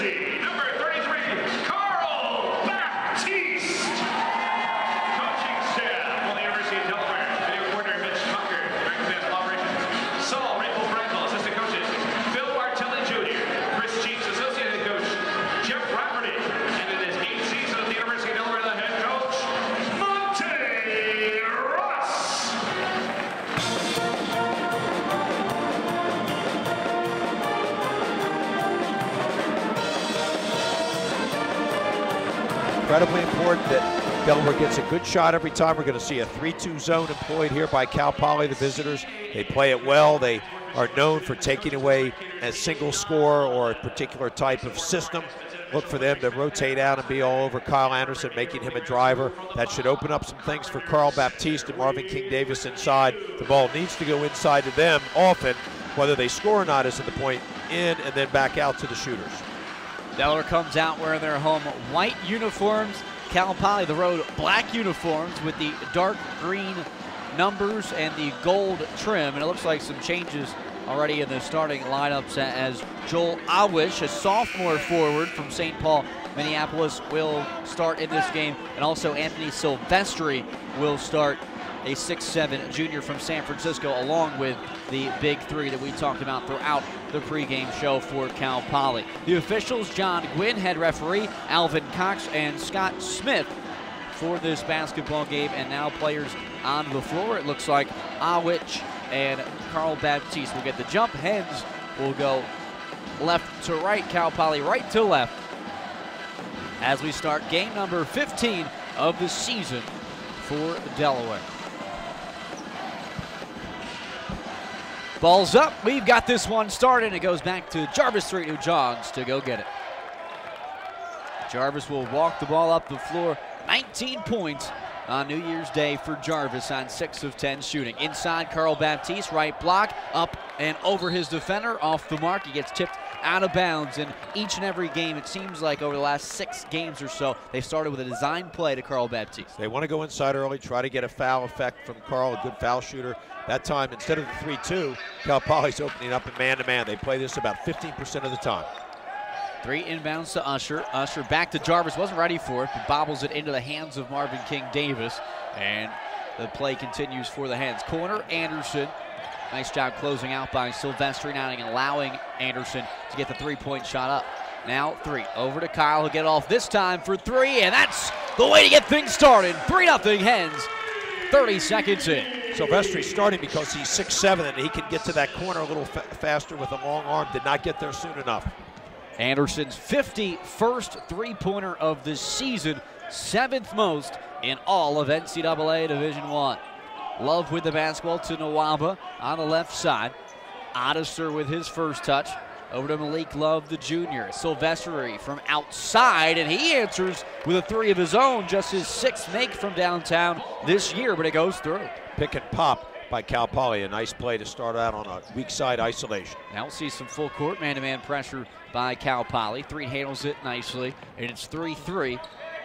jersey, number 33, Carl Baptiste. Coaching staff from the University of Delaware. Video coordinator Mitch Tucker. Director of Basketball Operations Saul Rankle-Frankel. Assistant coaches Phil Martelli Jr., Chris Cheeks, Associate Head Coach Jeff Rafferty. And in his 8th season at the University of Delaware, the head coach, Monte Ross. Incredibly important that Delaware gets a good shot every time. We're going to see a 3-2 zone employed here by Cal Poly, the visitors. They play it well. They are known for taking away a single score or a particular type of system. Look for them to rotate out and be all over Kyle Anderson, making him a driver. That should open up some things for Carl Baptiste and Marvin King Davis inside. The ball needs to go inside to them often. Whether they score or not isn't the point. In and then back out to the shooters. Delaware comes out wearing their home white uniforms. Cal Poly, the road black uniforms with the dark green numbers and the gold trim. And it looks like some changes already in the starting lineups as Joel Awish, a sophomore forward from St. Paul, Minneapolis, will start in this game. And also Anthony Silvestri will start, a 6'7" junior from San Francisco, along with the big three that we talked about throughout the pregame show for Cal Poly. The officials, John Gwynn, head referee, Alvin Cox, and Scott Smith for this basketball game. And now players on the floor. It looks like Awich and Carl Baptiste will get the jump. Hens will go left to right, Cal Poly right to left, as we start game number 15 of the season for Delaware. Ball's up. We've got this one started. It goes back to Jarvis Street, who jogs to go get it. Jarvis will walk the ball up the floor. 19 points on New Year's Day for Jarvis on 6 of 10 shooting. Inside, Carl Baptiste, right block, up and over his defender, off the mark. He gets tipped out of bounds. And each and every game, it seems like over the last 6 games or so, they started with a design play to Carl Baptiste. They want to go inside early, try to get a foul effect from Carl, a good foul shooter. That time, instead of the 3-2, Cal Poly's opening up in man-to-man. They play this about 15% of the time. 3 inbounds to Usher. Usher back to Jarvis. Wasn't ready for it, but bobbles it into the hands of Marvin King Davis. And the play continues for the Hens. Corner, Anderson. Nice job closing out by Silvestri, now and allowing Anderson to get the 3-point shot up. Now 3. Over to Kyle. He'll get off this time for 3, and that's the way to get things started. 3-0 Hens. 30 seconds in. Silvestri starting because he's 6'7", and he can get to that corner a little faster with a long arm. Did not get there soon enough. Anderson's 51st three-pointer of the season, 7th most in all of NCAA Division I. Love with the basketball to Nawaba on the left side. Oddister with his first touch. Over to Malik Love, the junior. Silvestri from outside, and he answers with a 3 of his own. Just his 6th make from downtown this year, but it goes through. Pick and pop by Cal Poly. A nice play to start out on a weak side isolation. Now we'll see some full court man-to-man pressure by Cal Poly. 3 handles it nicely, and it's 3-3.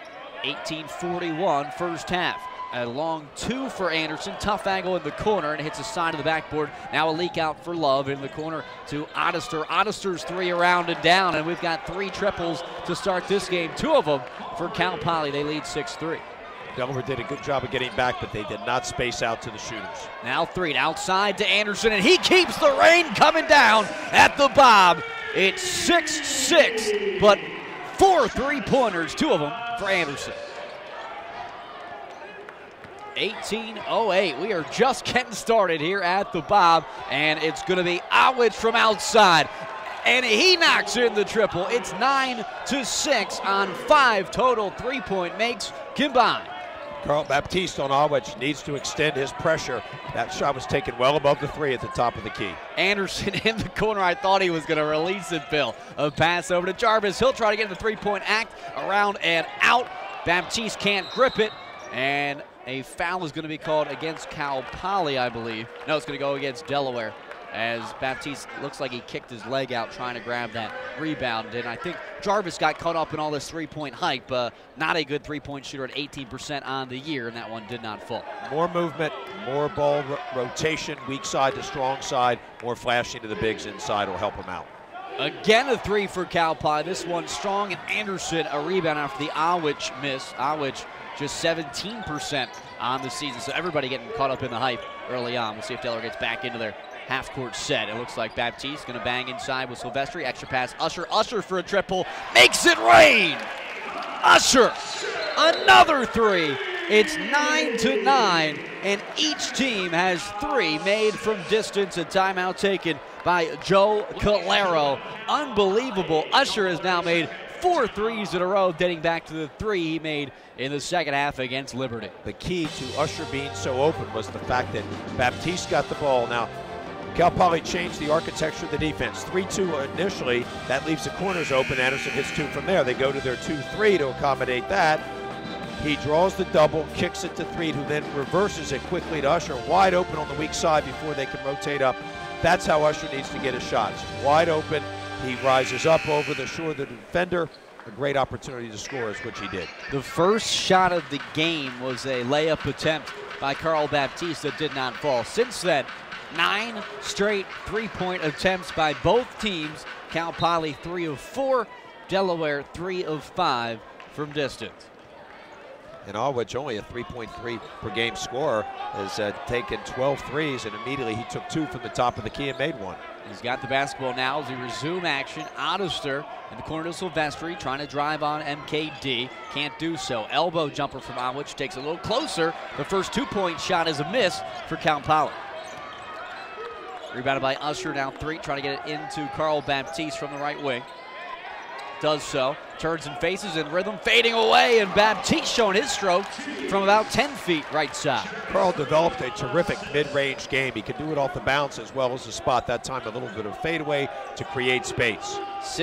18:41 first half. A long 2 for Anderson. Tough angle in the corner, and it hits the side of the backboard. Now a leak out for Love in the corner to Oddister. Oddister's 3 around and down, and we've got 3 triples to start this game. 2 of them for Cal Poly. They lead 6-3. Delaware did a good job of getting back, but they did not space out to the shooters. Now 3 outside to Anderson, and he keeps the rain coming down at the bob. It's 6-6, but 4 3-pointers, 2 of them for Anderson. 18:08. We are just getting started here at the bob, and it's going to be Awich from outside, and he knocks in the triple. It's 9-6 on 5 total 3-point makes combined. Carl Baptiste on Awich needs to extend his pressure. That shot was taken well above the 3 at the top of the key. Anderson in the corner. I thought he was going to release it, Bill. A pass over to Jarvis. He'll try to get in the 3-point act, around and out. Baptiste can't grip it, and a foul is going to be called against Cal Poly, I believe. No, it's going to go against Delaware, as Baptiste looks like he kicked his leg out trying to grab that rebound. And I think Jarvis got caught up in all this 3-point hype. Not a good 3-point shooter at 18% on the year, and that one did not fall. More movement, more ball rotation, weak side to strong side, more flashing to the bigs inside will help him out. Again a three for Cal Poly. This one strong, and Anderson a rebound after the Awich miss. Awich just 17% on the season, so everybody getting caught up in the hype early on. We'll see if Delaware gets back into their half-court set. It looks like Baptiste going to bang inside with Silvestri. Extra pass, Usher. Usher for a triple. Makes it rain! Usher, another three. It's 9-9, and each team has three made from distance. A timeout taken by Joe Calero. Unbelievable. Usher has now made 4 threes in a row, dating back to the three he made in the second half against Liberty. The key to Usher being so open was the fact that Baptiste got the ball. Now, Cal Poly changed the architecture of the defense. 3-2 initially, that leaves the corners open. Anderson hits 2 from there. They go to their 2-3 to accommodate that. He draws the double, kicks it to 3, who then reverses it quickly to Usher, wide open on the weak side before they can rotate up. That's how Usher needs to get his shots. Wide open, he rises up over the shore of the defender. A great opportunity to score is which he did. The first shot of the game was a layup attempt by Carl Baptiste that did not fall. Since then, 9 straight three-point attempts by both teams. Cal Poly 3 of 4, Delaware 3 of 5 from distance. And Awich, only a 3.3 per game scorer, has taken 12 threes, and immediately he took 2 from the top of the key and made 1. He's got the basketball now as he resume action. Oddister in the corner to Silvestri, trying to drive on MKD. Can't do so. Elbow jumper from Awich, takes a little closer. The first 2-point shot is a miss for Cal Poly. Rebounded by Usher, now 3, trying to get it into Carl Baptiste from the right wing. Does so, turns and faces in rhythm, fading away, and Baptiste showing his stroke from about 10 feet right side. Carl developed a terrific mid-range game. He could do it off the bounce as well as the spot. That time a little bit of fadeaway to create space.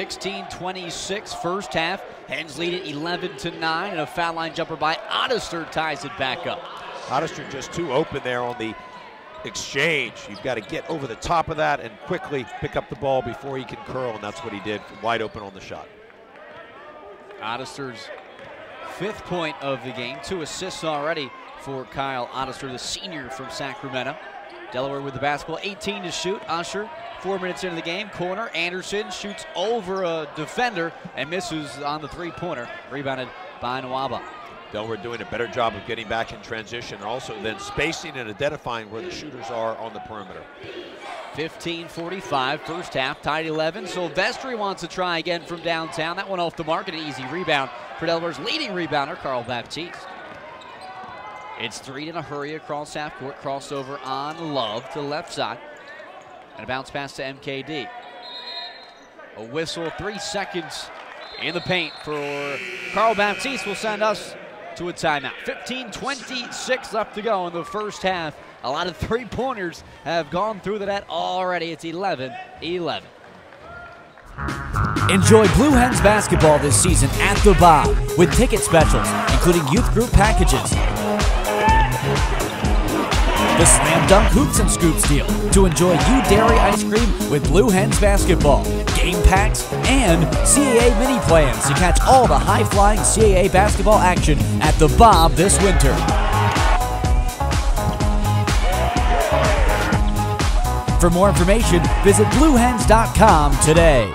16-26 first half. Hens lead it 11-9, and a foul line jumper by Oddister ties it back up. Oddister just too open there on the exchange. You've got to get over the top of that and quickly pick up the ball before he can curl, and that's what he did, wide open on the shot. Oddister's 5th point of the game, 2 assists already for Kyle Oddister, the senior from Sacramento. Delaware with the basketball, 18 to shoot. Usher, 4 minutes into the game, corner. Anderson shoots over a defender and misses on the three-pointer, rebounded by Nwaba. Delaware doing a better job of getting back in transition, and also then spacing and identifying where the shooters are on the perimeter. 15:45, first half, tied 11. Silvestri wants to try again from downtown. That one off the mark, an easy rebound for Delaware's leading rebounder, Carl Baptiste. It's 3 in a hurry across half court, crossover on Love to the left side. And a bounce pass to MKD. A whistle, 3 seconds in the paint for Carl Baptiste will send us to a timeout. 15:26 left to go in the first half. A lot of three-pointers have gone through the net already. It's 11-11. Enjoy Blue Hens basketball this season at the Bob with ticket specials, including youth group packages, the Slam Dunk Hoops and Scoops deal to enjoy you dairy ice cream with Blue Hens basketball, game packs, and CAA mini plans to catch all the high-flying CAA basketball action at the Bob this winter. For more information, visit BlueHens.com today.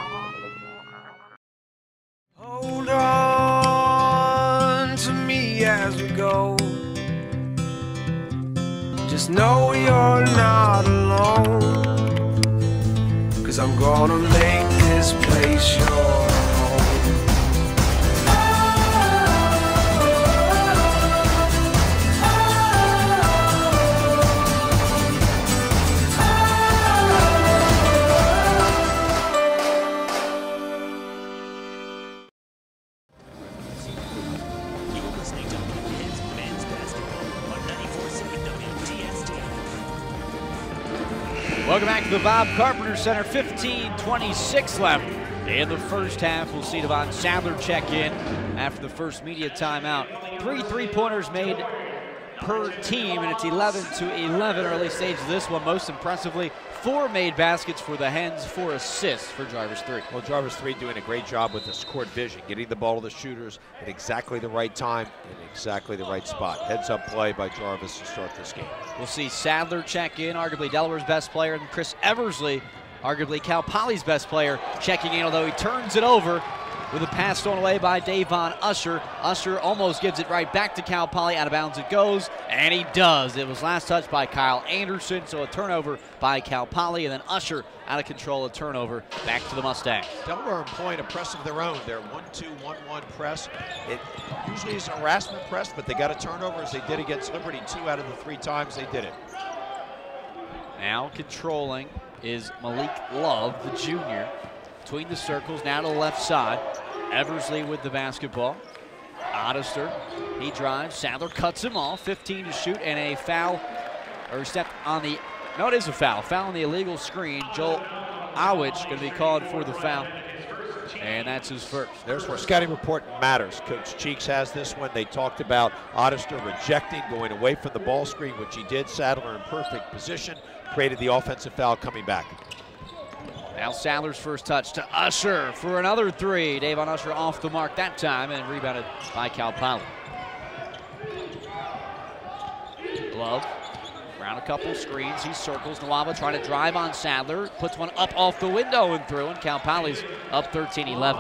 Hold on to me as we go. Just know you're not alone, 'cause I'm gonna make this place your home. Welcome back to the Bob Carpenter Center. 15:26 left in the first half. We'll see Devon Sadler check in after the first media timeout. 3 three-pointers made per team, and it's 11-11 early stage of this one. Most impressively, 4 made baskets for the Hens, 4 assists for Jarvis 3. Well, Jarvis 3 doing a great job with this court vision, getting the ball to the shooters at exactly the right time and exactly the right spot. Heads-up play by Jarvis to start this game. We'll see Sadler check in, arguably Delaware's best player, and Chris Eversley arguably Cal Poly's best player, checking in, although he turns it over with a pass stolen away by Davon Usher. Usher almost gives it right back to Cal Poly. Out of bounds it goes, and he does. It was last touched by Kyle Anderson, so a turnover by Cal Poly, and then Usher out of control, a turnover back to the Mustangs. Delaware employing a press of their own. Their 1-2-1-1 press. It usually is a harassment press, but they got a turnover as they did against Liberty 2 out of the 3 times they did it. Now controlling is Malik Love, the junior. Between the circles, now to the left side. Eversley with the basketball. Oddister, he drives. Sadler cuts him off. 15 to shoot, and a foul, or step on the, no, it is a foul. Foul on the illegal screen. Joel Awich going to be called for the foul, and that's his first. There's where scouting report matters. Coach Cheeks has this one. They talked about Oddister rejecting, going away from the ball screen, which he did. Sadler in perfect position, created the offensive foul coming back. Now Sadler's first touch to Usher for another 3. Davon Usher off the mark that time and rebounded by Cal Poly. Love around a couple screens. He circles. Nawaba trying to drive on Sadler. Puts one up off the window and through, and Cal Poly's up 13-11.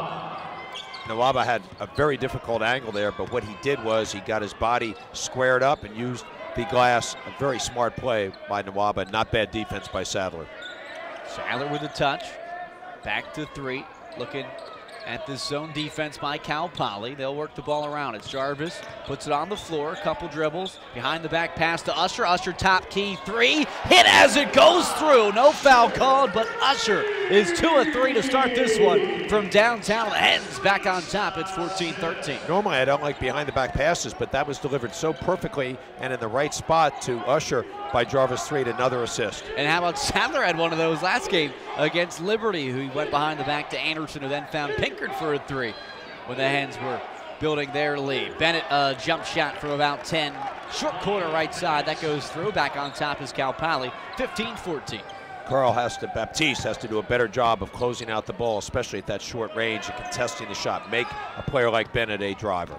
Nawaba had a very difficult angle there, but what he did was he got his body squared up and used the glass. A very smart play by Nawaba. Not bad defense by Sadler. Sadler with a touch, back to 3, looking at this zone defense by Cal Poly. They'll work the ball around. It's Jarvis, puts it on the floor, a couple dribbles, behind the back pass to Usher. Usher top key 3, hit as it goes through. No foul called, but Usher is 2 of 3 to start this one from downtown. The Hens back on top. It's 14-13. Normally I don't like behind the back passes, but that was delivered so perfectly and in the right spot to Usher by Jarvis Threed, another assist. And how about Sadler had one of those last game against Liberty, who went behind the back to Anderson, who then found Pinkard for a 3 when the Hens were building their lead. Bennett jump shot from about 10, short corner right side, that goes through. Back on top is Cal Poly, 15-14. Baptiste has to do a better job of closing out the ball, especially at that short range and contesting the shot. Make a player like Bennett a driver.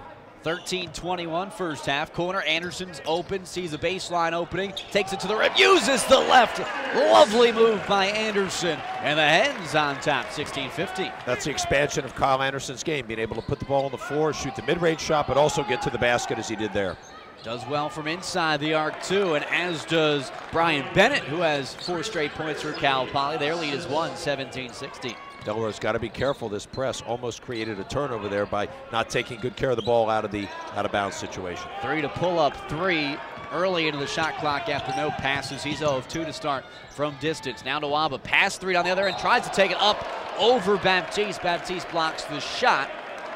13-21 first half. Corner, Anderson's open, sees a baseline opening, takes it to the rim, uses the left. Lovely move by Anderson, and the Hens on top, 16-15. That's the expansion of Kyle Anderson's game, being able to put the ball on the floor, shoot the mid-range shot, but also get to the basket as he did there. Does well from inside the arc, too, and as does Brian Bennett, who has 4 straight points for Cal Poly. Their lead is 1, 17-16. Delaware's got to be careful. This press almost created a turnover there by not taking good care of the ball out of bounds situation. 3 to pull up 3 early into the shot clock after no passes. He's 0 of 2 to start from distance. Now Nawaba, pass 3 down the other end, tries to take it up over Baptiste. Baptiste blocks the shot,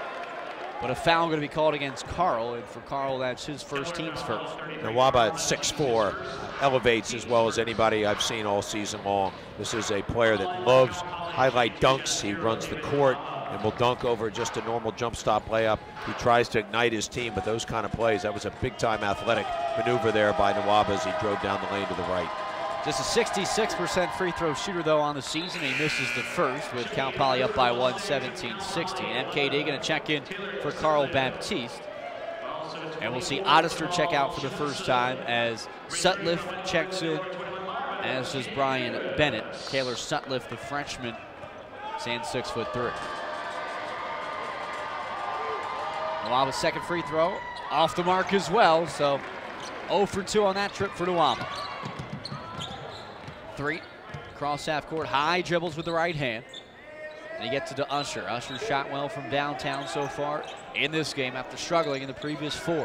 but a foul going to be called against Carl, and for Carl, that's his first, team's first. Nawaba at 6'4", elevates as well as anybody I've seen all season long. This is a player that loves highlight dunks. He runs the court and will dunk over just a normal jump stop layup. He tries to ignite his team with those kind of plays. That was a big-time athletic maneuver there by Nawaba as he drove down the lane to the right. Just a 66% free throw shooter, though, on the season. He misses the first with Cal Poly up by 1, 17-16. MKD going to check in for Carl Baptiste. And we'll see Oddister check out for the first time as Sutliff checks in, as does Brian Bennett. Taylor Sutliff, the freshman, stands 6'3". Nawaba's second free throw off the mark as well, so 0 for 2 on that trip for Nawaba. 3, cross half court, high dribbles with the right hand. And he gets it to Usher. Usher shot well from downtown so far in this game after struggling in the previous 4.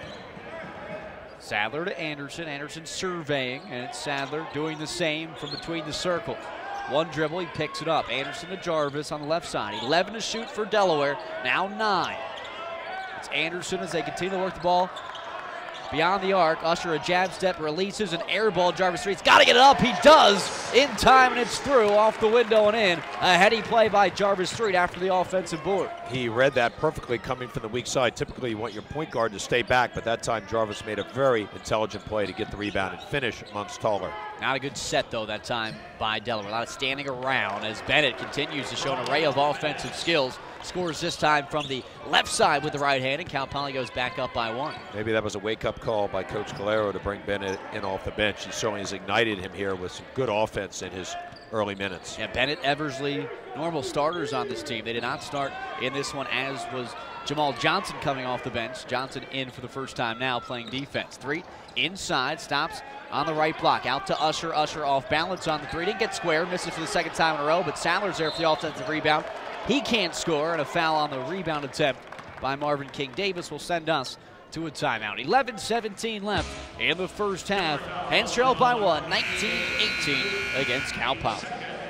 Sadler to Anderson. Anderson surveying, and it's Sadler doing the same from between the circles. One dribble, he picks it up. Anderson to Jarvis on the left side. 11 to shoot for Delaware, now 9. It's Anderson as they continue to work the ball beyond the arc. Usher a jab step, releases an air ball. Jarvis Street's got to get it up. He does in time, and it's through off the window and in. A heady play by Jarvis Street after the offensive board. He read that perfectly coming from the weak side. Typically you want your point guard to stay back, but that time Jarvis made a very intelligent play to get the rebound and finish amongst taller. Not a good set, though, that time by Delaware. A lot of standing around as Bennett continues to show an array of offensive skills. Scores this time from the left side with the right hand, and Cal Poly goes back up by 1. Maybe that was a wake-up call by Coach Galero to bring Bennett in off the bench. He certainly has ignited him here with some good offense in his early minutes. Yeah, Bennett, Eversley, normal starters on this team. They did not start in this one, as was Jamal Johnson coming off the bench. Johnson in for the first time now, playing defense. 3 inside, stops on the right block. Out to Usher. Usher off balance on the 3. Didn't get square, misses for the second time in a row, but Sadler's there for the offensive rebound. He can't score, and a foul on the rebound attempt by Marvin King Davis will send us to a timeout. 11:17 left in the first half. Hens trail by 1, 19-18 against Cal Poly.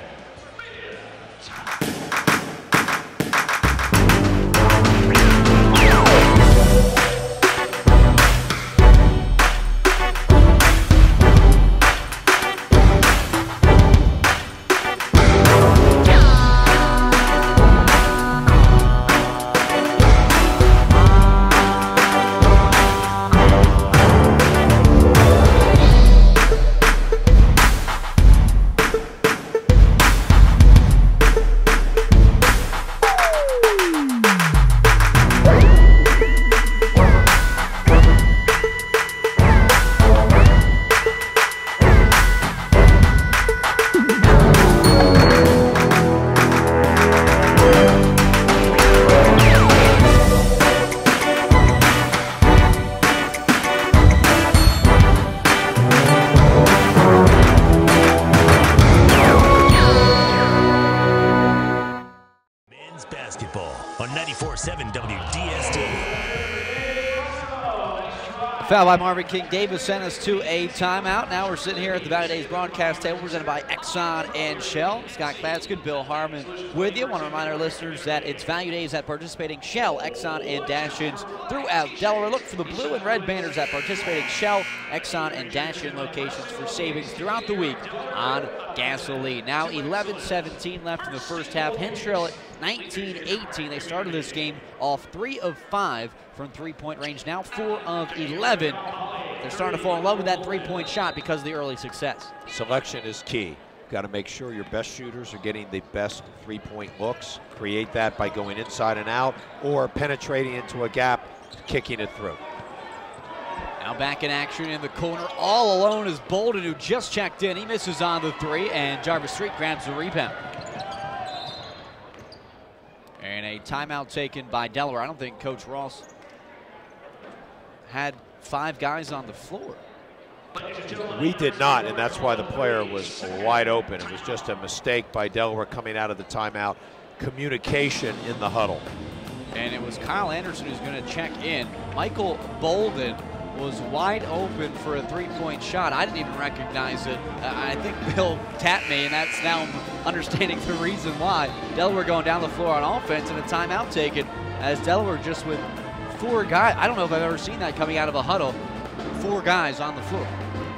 Foul by Marvin King Davis sent us to a timeout. Now we're sitting here at the Valley Days broadcast table presented by Exxon and Shell. Scott Glasgow, Bill Harmon with you. I want to remind our listeners that it's Value Days at participating Shell, Exxon, and Dash-Ins throughout Delaware. Look for the blue and red banners at participating Shell, Exxon, and Dash-In locations for savings throughout the week on gasoline. Now 11:17 left in the first half. Hens trail at 19-18. They started this game off 3 of 5 from three-point range. Now 4 of 11. They're starting to fall in love with that three-point shot because of the early success. Selection is key. Got to make sure your best shooters are getting the best three-point looks. Create that by going inside and out or penetrating into a gap, kicking it through. Now back in action in the corner. All alone is Bolden, who just checked in. He misses on the 3, and Jarvis Street grabs the rebound. And a timeout taken by Delaware. I don't think Coach Ross had 5 guys on the floor. We did not, and that's why the player was wide open. It was just a mistake by Delaware coming out of the timeout. Communication in the huddle. And it was Kyle Anderson who's going to check in. Michael Bolden was wide open for a three-point shot. I didn't even recognize it. I think Bill tapped me, and that's now understanding the reason why. Delaware going down the floor on offense, and a timeout taken as Delaware just with 4 guys. I don't know if I've ever seen that coming out of a huddle. 4 guys on the floor.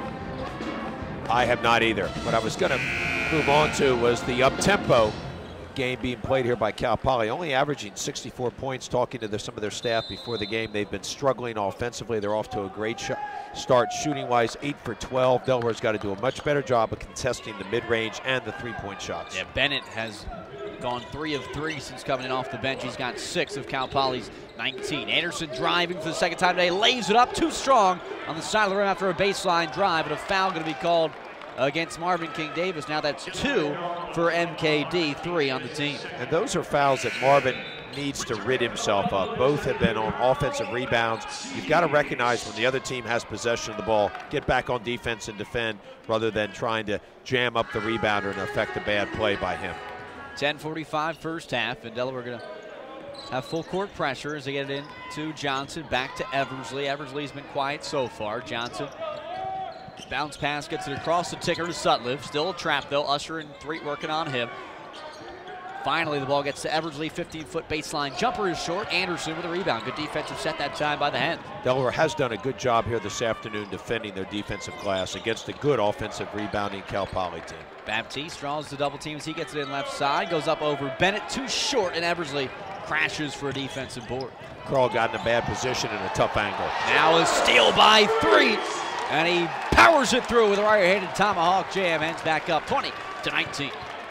I have not either. What I was going to move on to was the up-tempo game being played here by Cal Poly, only averaging 64 points. Talking to some of their staff before the game, they've been struggling offensively. They're off to a great start shooting-wise, 8 for 12. Delaware's got to do a much better job of contesting the mid-range and the three-point shots. Yeah, Bennett has gone 3 of 3 since coming in off the bench. He's got 6 of Cal Poly's 19. Anderson driving for the second time today, lays it up too strong on the side of the rim after a baseline drive, and a foul going to be called against Marvin King Davis. Now that's 2 for MKD, 3 on the team. And those are fouls that Marvin needs to rid himself of. Both have been on offensive rebounds. You've got to recognize when the other team has possession of the ball, get back on defense and defend rather than trying to jam up the rebounder and affect a bad play by him. 10:45 first half, and Delaware going to have full court pressure as they get it in to Johnson, back to Eversley. Eversley's been quiet so far. Johnson, bounce pass, gets it across the ticker to Sutliff. Still a trap though. Usher and Threet working on him. Finally, the ball gets to Eversley. 15-foot baseline jumper is short. Anderson with a rebound. Good defensive set that time by the Hens. Delaware has done a good job here this afternoon defending their defensive glass against a good offensive rebounding Cal Poly team. Baptiste draws the double team as he gets it in left side. Goes up over Bennett. Too short, and Eversley crashes for a defensive board. Carl got in a bad position and a tough angle. Now a steal by Threet, and he powers it through with a right-handed tomahawk jam. Hens back up 20-19.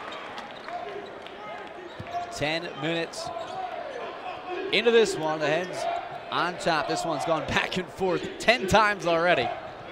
10 minutes into this one. The Hens on top. This one's gone back and forth 10 times already.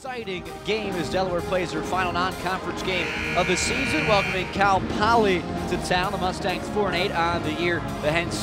Exciting game as Delaware plays their final non-conference game of the season, welcoming Cal Poly to town. The Mustangs 4-8 on the year, the Hens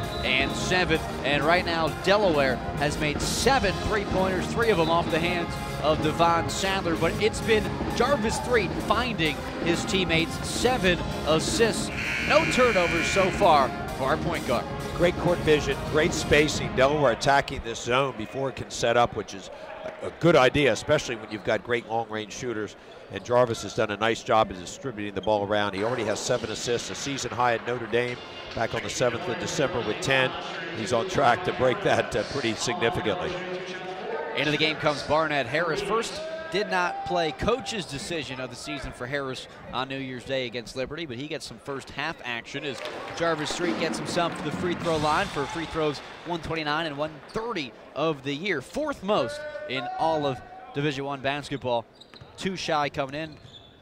7-7, and right now Delaware has made 7 3-pointers, 3 of them off the hands of Devon Sadler, but it's been Jarvis Threet finding his teammates, 7 assists, no turnovers so far for our point guard. Great court vision, great spacing. Delaware attacking this zone before it can set up, which is a good idea, especially when you've got great long-range shooters. And Jarvis has done a nice job of distributing the ball around. He already has 7 assists, a season high at Notre Dame back on the 7th of December with 10. He's on track to break that pretty significantly. Into the game comes Barnett Harris. First did not play, coach's decision of the season for Harris on New Year's Day against Liberty, but he gets some first half action as Jarvis Threet gets himself to the free throw line for free throws 129 and 130 of the year, 4th most in all of Division I basketball. 2 shy coming in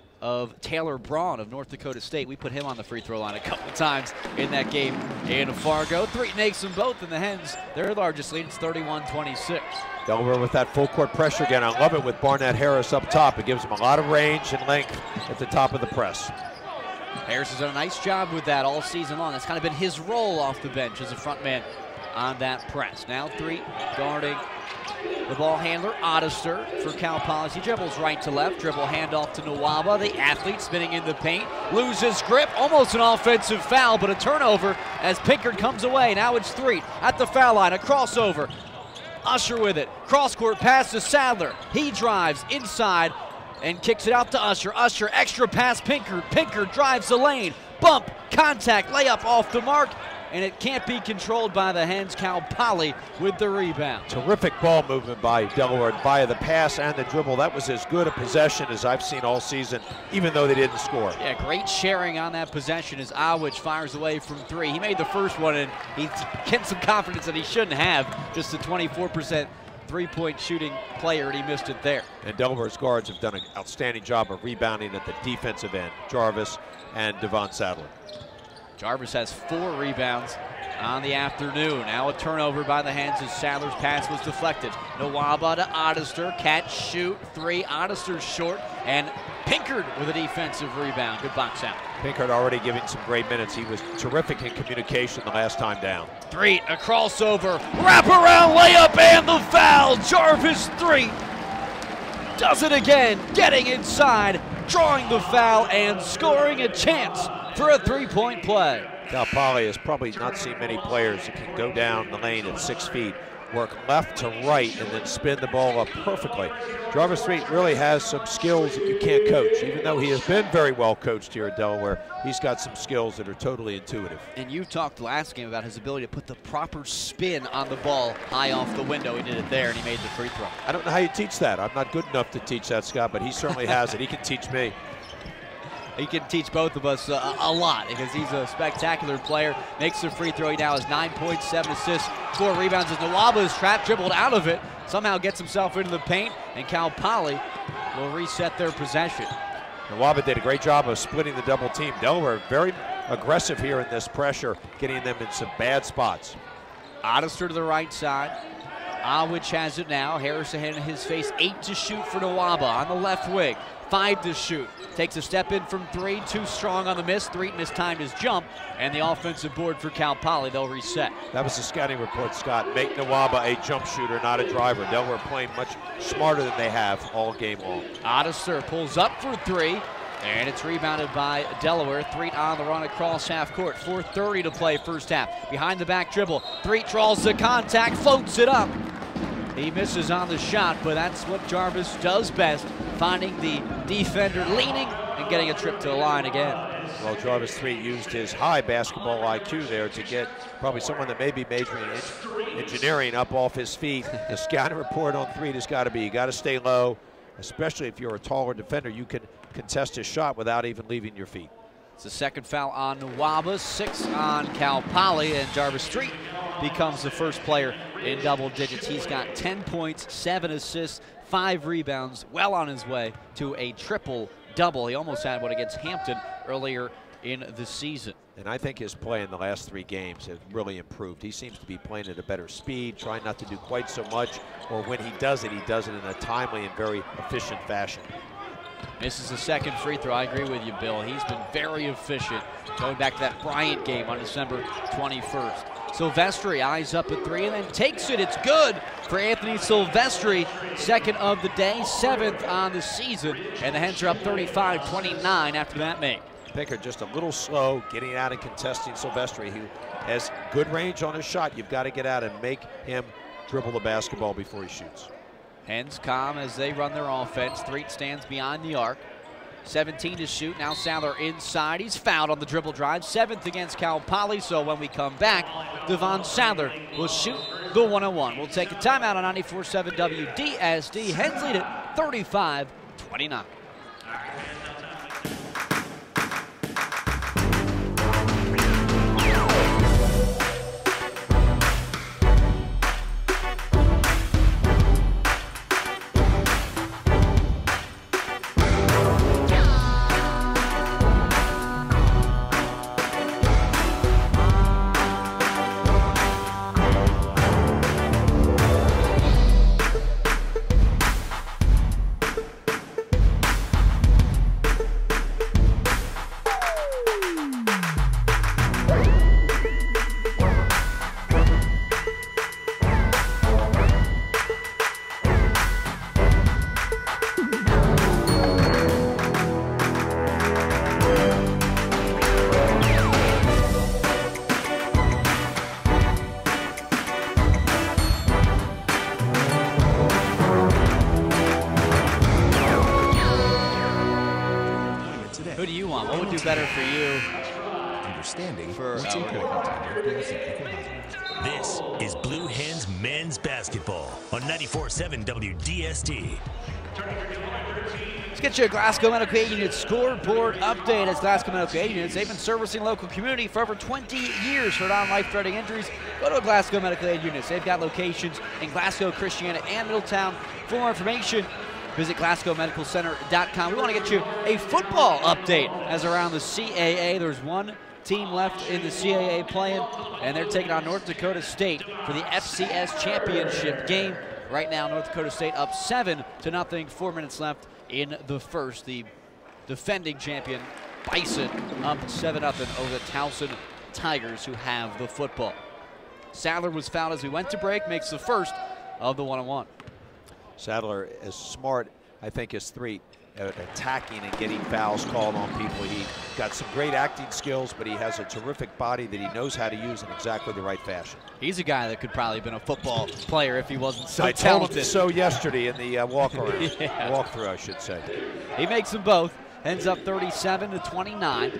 of Taylor Braun of North Dakota State. We put him on the free throw line a couple times in that game in Fargo. Threet makes them both, and the Hens, their largest lead, it's 31-26. Delaware with that full court pressure again. I love it with Barnett Harris up top. It gives him a lot of range and length at the top of the press. Harris has done a nice job with that all season long. That's kind of been his role off the bench as a front man on that press. Now Threet guarding the ball handler, Oddister, for Cal Poly. He dribbles right to left, dribble handoff to Nwaba, the athlete spinning in the paint, loses grip, almost an offensive foul, but a turnover as Pinkard comes away. Now it's Threet at the foul line, a crossover. Usher with it, cross-court pass to Sadler. He drives inside and kicks it out to Usher. Usher, extra pass, Pinkard. Pinkard drives the lane, bump, contact, layup off the mark, and it can't be controlled by the Hens. Cal Poly with the rebound. Terrific ball movement by Delaware via the pass and the dribble. That was as good a possession as I've seen all season, even though they didn't score. Yeah, great sharing on that possession as Awich fires away from 3. He made the first one, and he gets some confidence that he shouldn't have. Just a 24% three-point shooting player, and he missed it there. And Delaware's guards have done an outstanding job of rebounding at the defensive end, Jarvis and Devon Sadler. Jarvis has 4 rebounds on the afternoon. Now a turnover by the Hens as Sadler's pass was deflected. Nwaba to Oddister, catch, shoot, 3. Oddister's short, and Pinkard with a defensive rebound. Good box out. Pinkard already giving some great minutes. He was terrific in communication the last time down. Threet, a crossover, wraparound layup, and the foul. Jarvis Threet does it again, getting inside, drawing the foul, and scoring a chance for a 3-point play. Cal Poly has probably not seen many players that can go down the lane at 6 feet, work left to right, and then spin the ball up perfectly. Jarvis Threet really has some skills that you can't coach. Even though he has been very well coached here at Delaware, he's got some skills that are totally intuitive. And you talked last game about his ability to put the proper spin on the ball high off the window. He did it there, and he made the free throw. I don't know how you teach that. I'm not good enough to teach that, Scott, but he certainly has it. He can teach me. He can teach both of us a lot because he's a spectacular player. Makes the free throw. He now has 9 points, 7 assists, 4 rebounds as Nwaba is trapped, dribbled out of it, somehow gets himself into the paint, and Cal Poly will reset their possession. Nwaba did a great job of splitting the double team. Delaware very aggressive here in this pressure, getting them in some bad spots. Oddister to the right side. Awich has it now. Harris ahead in his face. 8 to shoot for Nwaba on the left wing. 5 to shoot. Takes a step in from 3, too strong on the miss. Threet mistimed his jump, and the offensive board for Cal Poly. They'll reset. That was the scouting report, Scott. Make Nwaba a jump shooter, not a driver. Delaware playing much smarter than they have all game long. Oddister pulls up for 3, and it's rebounded by Delaware. Threet on the run across half court. 4:30 to play first half. Behind the back dribble. Threet draws the contact, floats it up. He misses on the shot, but that's what Jarvis does best, finding the defender leaning and getting a trip to the line again. Well, Jarvis Threet used his high basketball IQ there to get probably someone that may be majoring in engineering up off his feet. The scouting report on Threet has got to be, you got to stay low, especially if you're a taller defender. You can contest his shot without even leaving your feet. It's the second foul on Nwaba, 6 on Cal Poly, and Jarvis Threet becomes the first player in double digits. He's got 10 points, 7 assists, 5 rebounds, well on his way to a triple-double. He almost had one against Hampton earlier in the season. And I think his play in the last 3 games has really improved. He seems to be playing at a better speed, trying not to do quite so much, or when he does it in a timely and very efficient fashion. Misses the second free throw. I agree with you, Bill. He's been very efficient going back to that Bryant game on December 21st. Silvestri eyes up at 3 and then takes it. It's good for Anthony Silvestri. Second of the day, 7th on the season. And the Hens are up 35-29 after that make. Pickard just a little slow getting out and contesting Silvestri, who has good range on his shot. You've got to get out and make him dribble the basketball before he shoots. Hens calm as they run their offense. Threet stands behind the arc. 17 to shoot. Now Sadler inside. He's fouled on the dribble drive. 7th against Cal Poly. So when we come back, Devon Sadler will shoot the 1-on-1. We'll take a timeout on 94.7 WDSD. Hens lead it 35-29. Better for you. Understanding for what's important. This is Blue Hens men's basketball on 94.7 WDSD. Let's get you a Glasgow Medical Aid Unit scoreboard update. As Glasgow Medical Aid Units, they've been servicing local community for over 20 years for non-life-threatening injuries. Go to Glasgow Medical Aid Units. They've got locations in Glasgow, Christiana, and Middletown. For more information, visit GlasgowMedicalCenter.com. We want to get you a football update as around the CAA. There's one team left in the CAA playing, and they're taking on North Dakota State for the FCS championship game. Right now, North Dakota State up 7-0. 4 minutes left in the first. The defending champion, Bison, up 7-0 over the Towson Tigers, who have the football. Sadler was fouled as we went to break, makes the first of the 1-on-1. Sadler is smart, I think, as Threet at attacking and getting fouls called on people. He got some great acting skills, but he has a terrific body that he knows how to use in exactly the right fashion. He's a guy that could probably have been a football player if he wasn't so talented. I told him so yesterday in the walk-around, walkthrough, I should say. He makes them both. Ends up 37-29.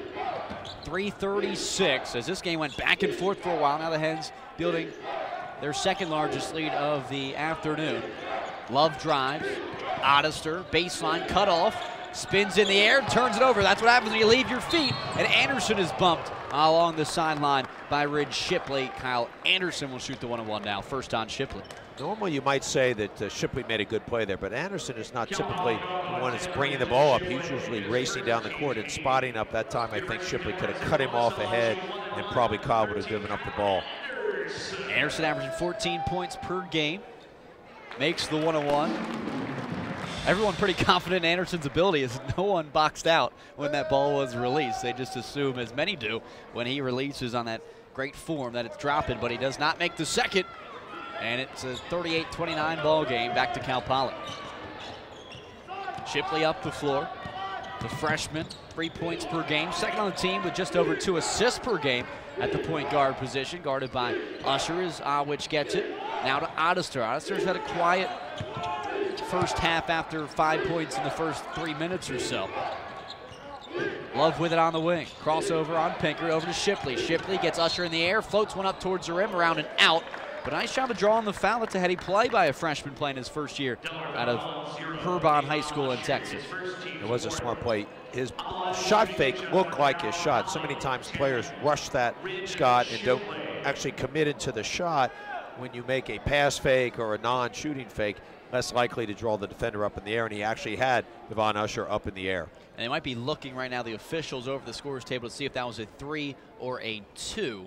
3:36 as this game went back and forth for a while. Now the Hens building their second largest lead of the afternoon. Love drives, Oddister, baseline, cut off, spins in the air, turns it over. That's what happens when you leave your feet. And Anderson is bumped along the sideline by Ridge Shipley. Kyle Anderson will shoot the 1-on-1 now, first on Shipley. Normally you might say that Shipley made a good play there, but Anderson is not typically the one that's bringing the ball up. He's usually racing down the court and spotting up. That time I think Shipley could have cut him off ahead, and probably Kyle would have given up the ball. Anderson averaging 14 points per game. Makes the 1-on-1. Everyone pretty confident in Anderson's ability, as no one boxed out when that ball was released. They just assume, as many do, when he releases on that great form, that it's dropping, but he does not make the second. And it's a 38-29 ball game, back to Cal Poly. Shipley up the floor. The freshman, 3 points per game. Second on the team with just over 2 assists per game at the point guard position, guarded by Usher as Awich gets it. Now to Oddister. Oddister's had a quiet first half after 5 points in the first 3 minutes or so. Love with it on the wing. Crossover on Pinker, over to Shipley. Shipley gets Usher in the air, floats one up towards the rim, around and out. But nice job of drawing the foul. That's a heady play by a freshman playing his first year out of Herbon High School in Texas. It was a smart play. His shot fake looked like his shot. So many times players rush that, Scott, and don't actually commit into the shot. when you make a pass fake or a non-shooting fake, less likely to draw the defender up in the air, and he actually had Devon Usher up in the air. And they might be looking right now, the officials over the scorer's table, to see if that was a 3 or a 2.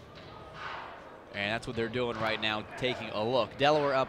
And that's what they're doing right now, taking a look. Delaware up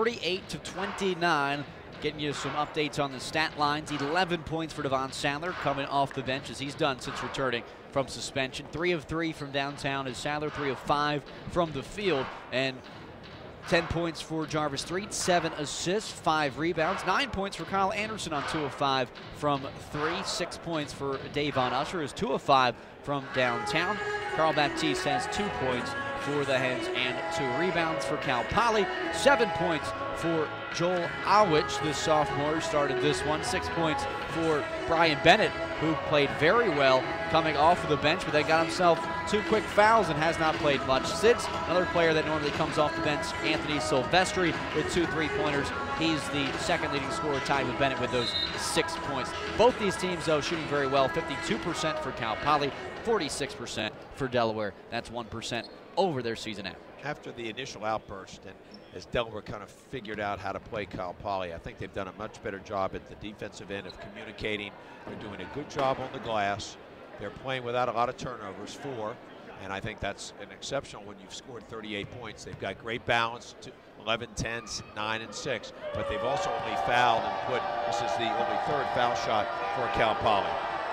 38-29. Getting you some updates on the stat lines. 11 points for Devon Sadler coming off the bench, as he's done since returning from suspension. 3 of 3 from downtown as Sadler, 3 of 5 from the field. And 10 points for Jarvis Street, 7 assists, 5 rebounds, 9 points for Kyle Anderson on 2 of 5 from 3, 6 points for Davon Usher is 2 of 5 from downtown. Carl Baptiste has 2 points for the Hens and 2 rebounds for Cal Poly. 7 points for Joel Awich, the sophomore, started this one. 6 points for Brian Bennett, who played very well coming off of the bench, but then got himself 2 quick fouls and has not played much since. Another player that normally comes off the bench, Anthony Silvestri, with 2 3-pointers. He's the second leading scorer, tied with Bennett with those 6 points. Both these teams, though, shooting very well. 52% for Cal Poly, 46% for Delaware. That's 1% over their season average. After the initial outburst, and as Delaware kind of figured out how to play Cal Poly, I think they've done a much better job at the defensive end of communicating. They're doing a good job on the glass. They're playing without a lot of turnovers, 4, and I think that's an exceptional when you've scored 38 points. They've got great balance, 11, 10, 9, and 6, but they've also only fouled and put, this is the only 3rd foul shot for Cal Poly.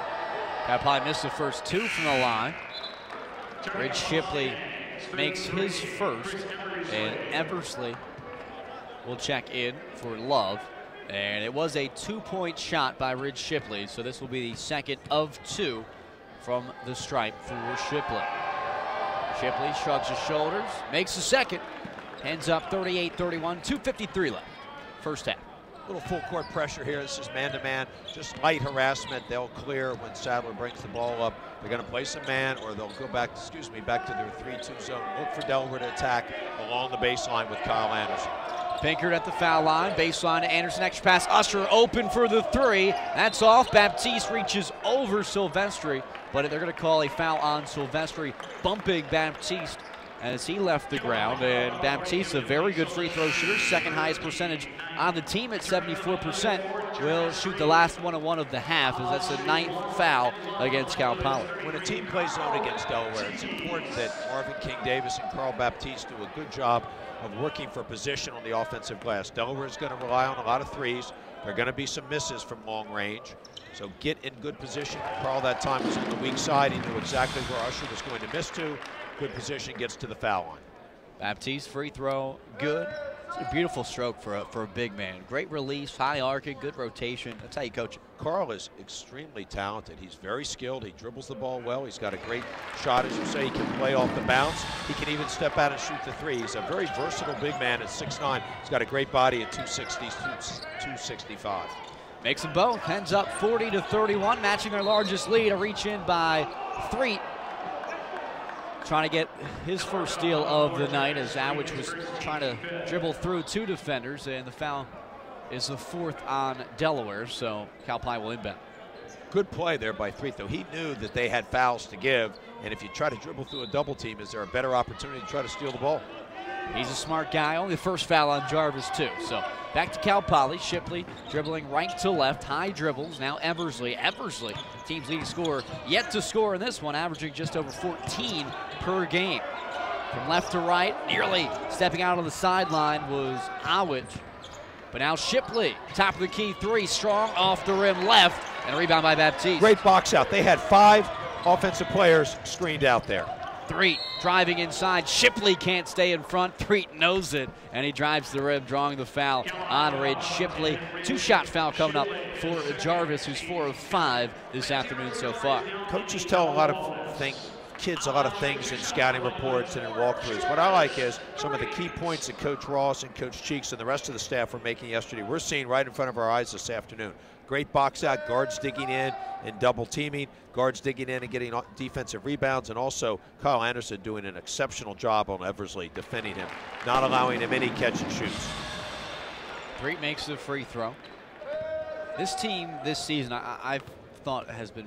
Cal Poly missed the first 2 from the line. Ridge Shipley makes his first, and Eversley will check in for Love. And it was a 2-point shot by Ridge Shipley, so this will be the second of 2 from the stripe for Shipley. Shipley shrugs his shoulders, makes the second, ends up 38-31, 2:53 left, first half. Little full court pressure here. This is man-to-man, just light harassment. They'll clear when Sadler brings the ball up. They're going to play some man, or they'll go back, back to their 3-2 zone. Look for Delaware to attack along the baseline with Kyle Anderson. Pinkert at the foul line, baseline to Anderson, extra pass, Usher open for the 3. That's off. Baptiste reaches over Silvestri, but they're going to call a foul on Silvestri, bumping Baptiste as he left the ground. And Baptiste, a very good free throw shooter, second highest percentage on the team at 74%, will shoot the last one of the half, as that's the 9th foul against Cal Poly. When a team plays zone against Delaware, it's important that Marvin King Davis and Carl Baptiste do a good job of working for position on the offensive glass. Delaware is going to rely on a lot of threes. There are going to be some misses from long range. So get in good position. Carl that time was on the weak side. He knew exactly where Usher was going to miss to. Good position, gets to the foul line. Baptiste free throw, good. It's a beautiful stroke for a big man. Great release, high arcing, good rotation. That's how you coach it. Carl is extremely talented. He's very skilled. He dribbles the ball well. He's got a great shot, as you say. He can play off the bounce. He can even step out and shoot the 3. He's a very versatile big man at 6'9". He's got a great body at 260, 265. Makes them both. Ends up 40-31, matching their largest lead. A reach in by Threet, trying to get his first steal of the night, as Awich was trying to dribble through 2 defenders, and the foul is the 4th on Delaware, so Cal Poly will inbound. Good play there by Threet, though. He knew that they had fouls to give, and if you try to dribble through a double team, is there a better opportunity to try to steal the ball? He's a smart guy. Only the first foul on Jarvis, too. So back to Cal Poly. Shipley dribbling right to left. High dribbles. Now Eversley. Eversley, team's leading scorer, yet to score in this one, averaging just over 14 per game. From left to right, nearly stepping out on the sideline was Awich. But now Shipley, top of the key 3, strong off the rim left, and a rebound by Baptiste. Great box out. They had 5 offensive players screened out there. Threet driving inside. Shipley can't stay in front. Threet knows it, and he drives the rim, drawing the foul on Ridge Shipley. 2-shot foul coming up for Jarvis, who's 4 of 5 this afternoon so far. Coaches tell a lot of kids a lot of things in scouting reports and in walkthroughs. What I like is some of the key points that Coach Ross and Coach Cheeks and the rest of the staff were making yesterday. We're seeing right in front of our eyes this afternoon. Great box out, guards digging in and double teaming, guards digging in and getting defensive rebounds, and also Kyle Anderson doing an exceptional job on Eversley, defending him, not allowing him any catch and shoots. Threet makes the free throw. This team this season, I've thought, has been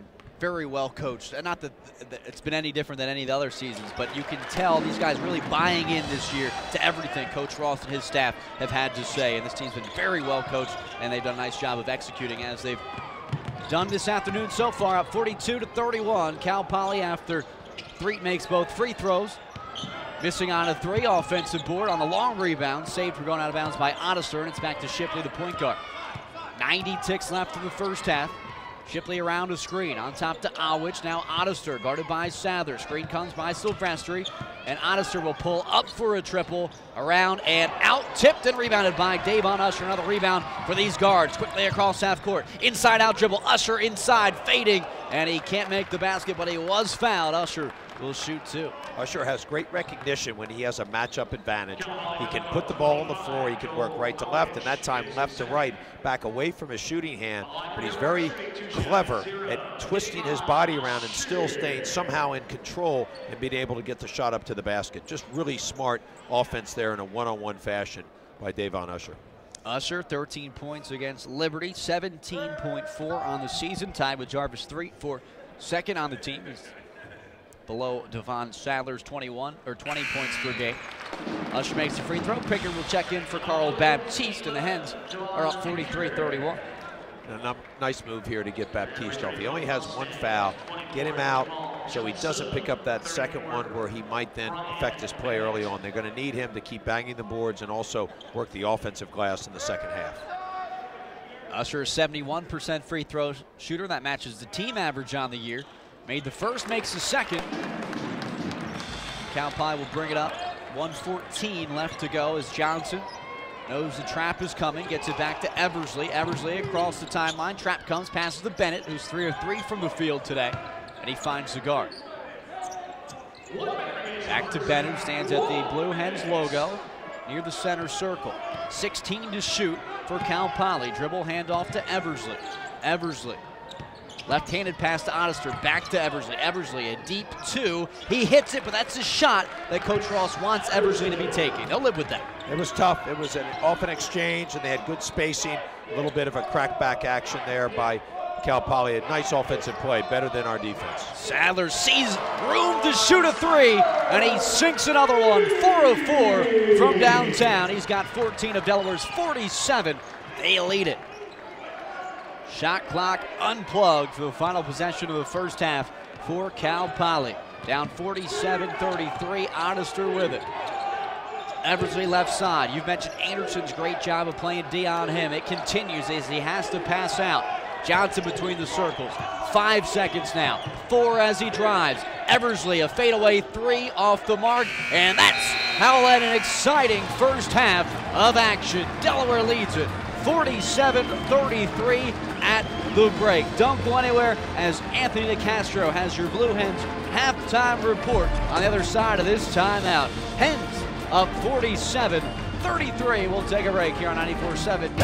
very well coached. And not that it's been any different than any of the other seasons, but you can tell these guys really buying in this year to everything Coach Ross and his staff have had to say. And this team's been very well coached, and they've done a nice job of executing as they've done this afternoon so far. Up 42-31. Cal Poly, after Threet makes both free throws, missing on a 3, offensive board on the long rebound, saved for going out of bounds by Ottister, and it's back to Shipley, the point guard. 90 ticks left in the first half. Shipley around a screen, on top to Awich, now Ottister, guarded by Sather. Screen comes by Silvestri, and Ottister will pull up for a triple, around and out, tipped and rebounded by Davon Usher. Another rebound for these guards, quickly across half court. Inside out dribble, Usher inside, fading, and he can't make the basket, but he was fouled. Usher will shoot 2. Usher has great recognition when he has a matchup advantage. He can put the ball on the floor, he can work right to left, and that time left to right, back away from his shooting hand, but he's very clever at twisting his body around and still staying somehow in control and being able to get the shot up to the basket. Just really smart offense there in a one-on-one fashion by Davon Usher. Usher, 13 points against Liberty, 17.4 on the season, tied with Jarvis Threet for second on the team. He's below Devon Sadler's 20 points per game. Usher makes the free throw. Pickard will check in for Carl Baptiste, and the Hens are up 43-31. A nice move here to get Baptiste off. He only has 1 foul. Get him out so he doesn't pick up that second one where he might then affect his play early on. They're going to need him to keep banging the boards and also work the offensive glass in the second half. Usher is 71% free throw shooter. That matches the team average on the year. Made the first, makes the second. Cal Poly will bring it up. 1:14 left to go as Johnson knows the trap is coming, gets it back to Eversley. Eversley across the timeline. Trap comes, passes to Bennett, who's 3 of 3 from the field today, and he finds the guard. Back to Bennett, who stands at the Blue Hens logo near the center circle. 16 to shoot for Cal Poly. Dribble handoff to Eversley. Eversley. Left-handed pass to Ottister, back to Eversley. Eversley, a deep 2. He hits it, but that's a shot that Coach Ross wants Eversley to be taking. They'll live with that. It was tough. It was an off an exchange, and they had good spacing. A little bit of a crackback action there by Cal Poly. A nice offensive play, better than our defense. Sadler sees room to shoot a 3, and he sinks another one. 4 of 4 from downtown. He's got 14 of Delaware's 47. They lead it. Shot clock unplugged for the final possession of the first half for Cal Poly. Down 47-33, Ottister with it. Eversley left side. You've mentioned Anderson's great job of playing D on him. It continues as he has to pass out. Johnson between the circles. 5 seconds now. 4 as he drives. Eversley, a fadeaway 3 off the mark, and that's how we'll end an exciting first half of action. Delaware leads it 47-33 at the break. Don't go anywhere as Anthony DeCastro has your Blue Hens halftime report on the other side of this timeout. Hens up 47-33. We'll take a break here on 94.7.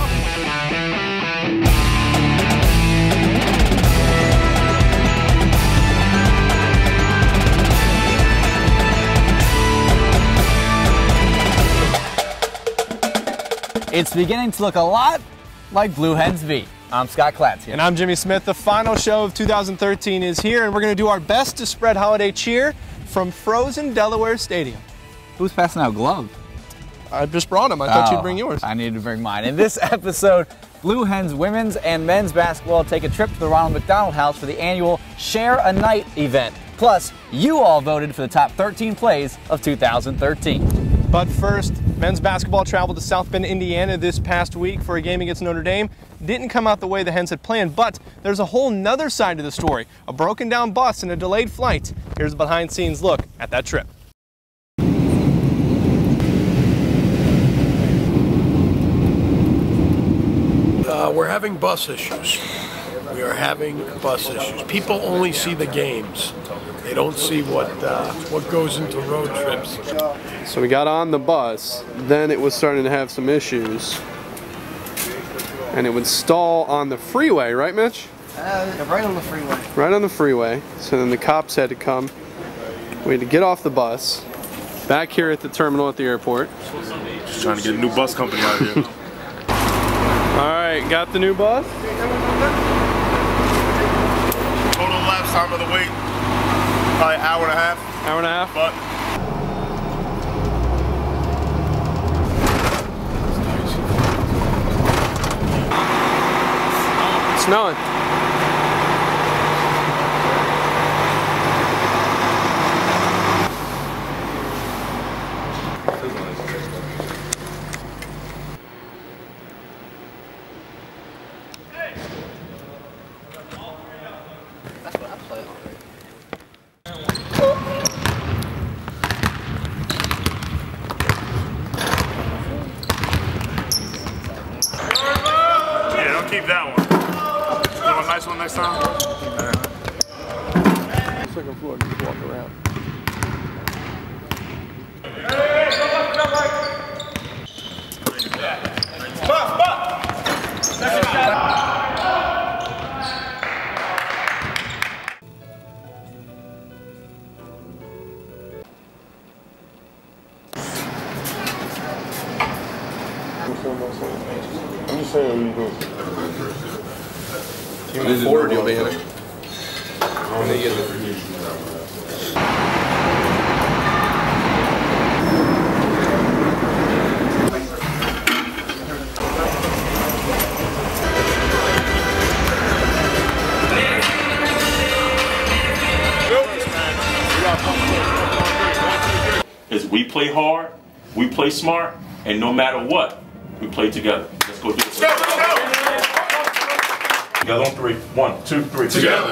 It's beginning to look a lot like Blue Hens V. I'm Scott Clancy. And I'm Jimmy Smith. The final show of 2013 is here, and we're going to do our best to spread holiday cheer from frozen Delaware Stadium. Who's passing out gloves? I just brought them. I thought you'd bring yours. I needed to bring mine. In this episode, Blue Hens women's and men's basketball take a trip to the Ronald McDonald House for the annual Share a Night event. Plus, you all voted for the top 13 plays of 2013. But first, men's basketball traveled to South Bend, Indiana this past week for a game against Notre Dame. Didn't come out the way the Hens had planned, but there's a whole nother side to the story. A broken down bus and a delayed flight. Here's a behind scenes look at that trip. We're having bus issues. We are having bus issues. People only see the games. They don't see what goes into road trips. So we got on the bus, then it was starting to have some issues. And it would stall on the freeway, right, Mitch? Right on the freeway. Right on the freeway. So then the cops had to come. We had to get off the bus. Back here at the terminal at the airport. Just trying to get a new bus company out here. Alright, got the new bus? Total left time of the wait, probably an hour and a half. Hour and a half? But it's snowing. keep that one. You want a nice one next time? Second floor, just walk around. I'm just saying you go. Team forward, you'll be in it. Is we play hard, we play smart, and no matter what, we play together. Let's go do it. Let's go, let's go! Together on three. 1, 2, 3. Together.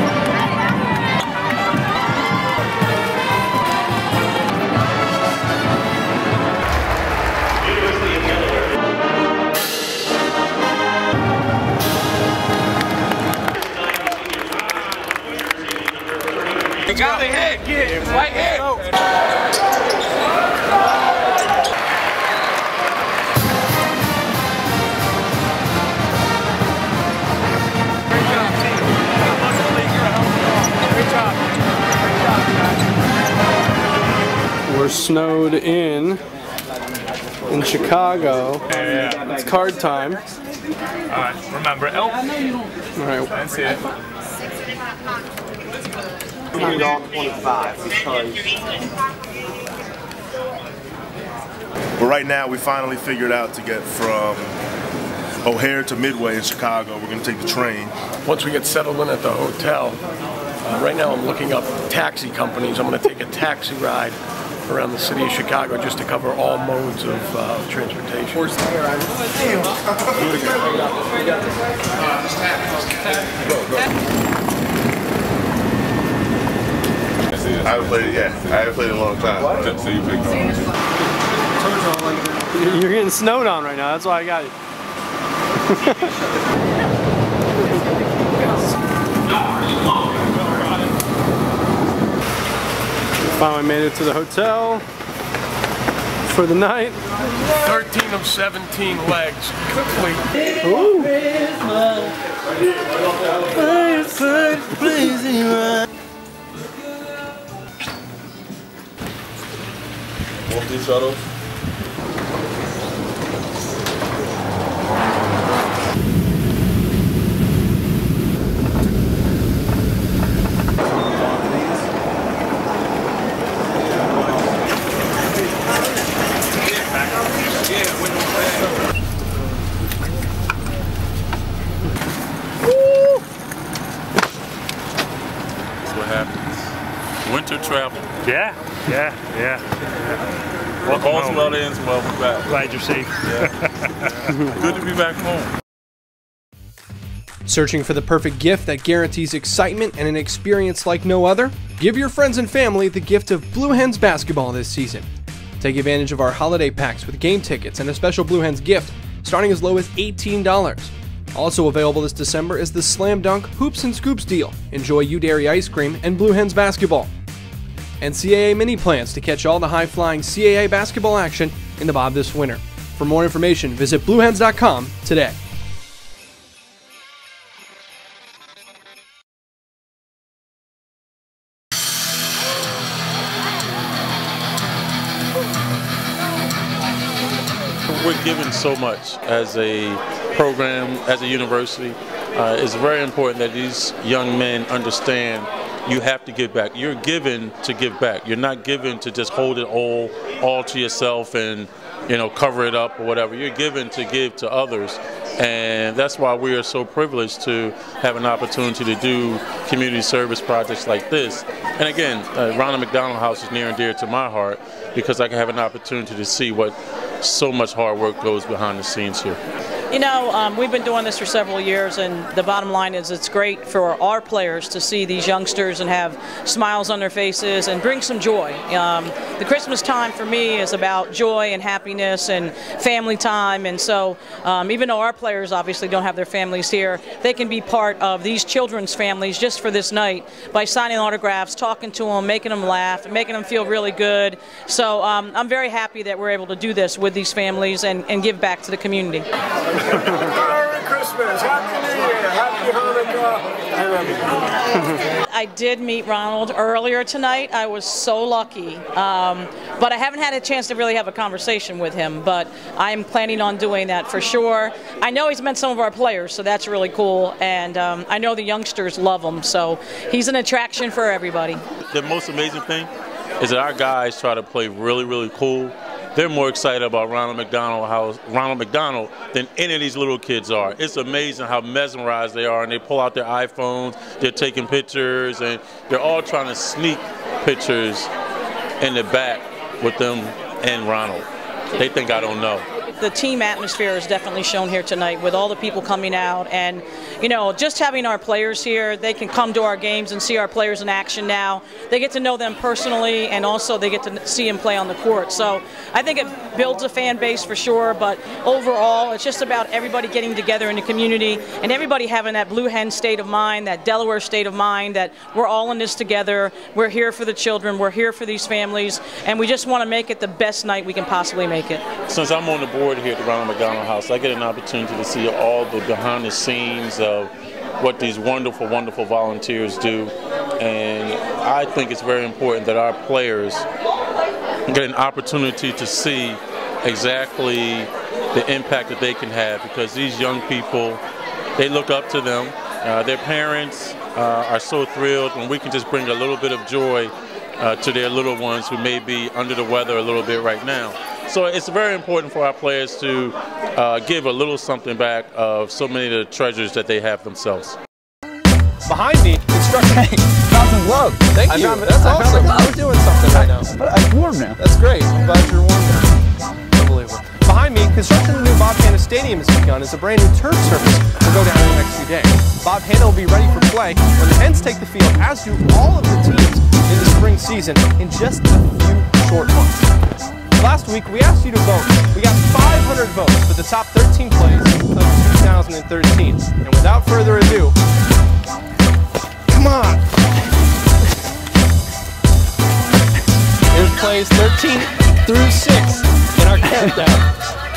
You got it, hit, get it, right hit. We're snowed in Chicago. Yeah. It's card time. All right, remember, elk. All right. That's it. But right now, we finally figured out to get from O'Hare to Midway in Chicago. We're going to take the train. Once we get settled in at the hotel, right now I'm looking up taxi companies. I'm going to take a taxi ride around the city of Chicago just to cover all modes of transportation. I haven't played it yet. I haven't played it in a long time. So you picked on. You're getting snowed on right now. That's why I got you. Finally made it to the hotel for the night. 13 of 17 legs complete. Ooh. Want these shuttles? What happens? Winter travel. Yeah. Well, all's well ends well, we're back. Glad you're safe. Yeah. Good to be back home. Searching for the perfect gift that guarantees excitement and an experience like no other? Give your friends and family the gift of Blue Hens basketball this season. Take advantage of our holiday packs with game tickets and a special Blue Hens gift starting as low as $18. Also available this December is the Slam Dunk Hoops and Scoops deal. Enjoy U-Dairy ice cream and Blue Hens basketball. And CAA mini plans to catch all the high-flying CAA basketball action in the Bob this winter. For more information, visit bluehens.com today. We're given so much as a program, as a university, it's very important that these young men understand you have to give back. You're given to give back. You're not given to just hold it all to yourself and, you know, cover it up or whatever. You're given to give to others. And that's why we are so privileged to have an opportunity to do community service projects like this. And again, Ronald McDonald House is near and dear to my heart because I can have an opportunity to see what so much hard work goes behind the scenes here. You know, we've been doing this for several years, and the bottom line is it's great for our players to see these youngsters and have smiles on their faces and bring some joy. The Christmas time for me is about joy and happiness and family time, and so even though our players obviously don't have their families here, they can be part of these children's families just for this night by signing autographs, talking to them, making them laugh, making them feel really good. So I'm very happy that we're able to do this with these families and give back to the community. Merry Christmas, Happy New Year, Happy Hanukkah. I love you. I did meet Ronald earlier tonight. I was so lucky, but I haven't had a chance to really have a conversation with him, but I'm planning on doing that for sure. I know he's met some of our players, so that's really cool, and I know the youngsters love him, so he's an attraction for everybody. The most amazing thing is that our guys try to play really, really cool. They're more excited about Ronald McDonald than any of these little kids are. It's amazing how mesmerized they are, and they pull out their iPhones, they're taking pictures, and they're all trying to sneak pictures in the back with them and Ronald. They think I don't know. The team atmosphere is definitely shown here tonight with all the people coming out, and you know, just having our players here, they can come to our games and see our players in action now. They get to know them personally, and also they get to see them play on the court. So I think it builds a fan base for sure, but overall it's just about everybody getting together in the community and everybody having that Blue Hen state of mind, that Delaware state of mind, that we're all in this together. We're here for the children, we're here for these families, and we just want to make it the best night we can possibly make it. Since I'm on the board here at the Ronald McDonald House, I get an opportunity to see all the behind the scenes of what these wonderful, wonderful volunteers do. And I think it's very important that our players get an opportunity to see exactly the impact that they can have, because these young people, they look up to them. Their parents are so thrilled when we can just bring a little bit of joy to their little ones who may be under the weather a little bit right now. So it's very important for our players to give a little something back of so many of the treasures that they have themselves. Behind me, construction. Found some gloves. Thank you. That's awesome. We're doing something right now. But I'm warm now. That's great. I'm glad you're warm now. Unbelievable. Behind me, construction of the new Bob Hanna Stadium has begun as a brand new turf surface will go down in the next few days. Bob Hanna will be ready for play when the Hens take the field, as do all of the teams in the spring season, in just a few short months. Last week, we asked you to vote. We got 500 votes for the top 13 plays of 2013. And without further ado, come on! Here's plays 13 through 6 in our countdown.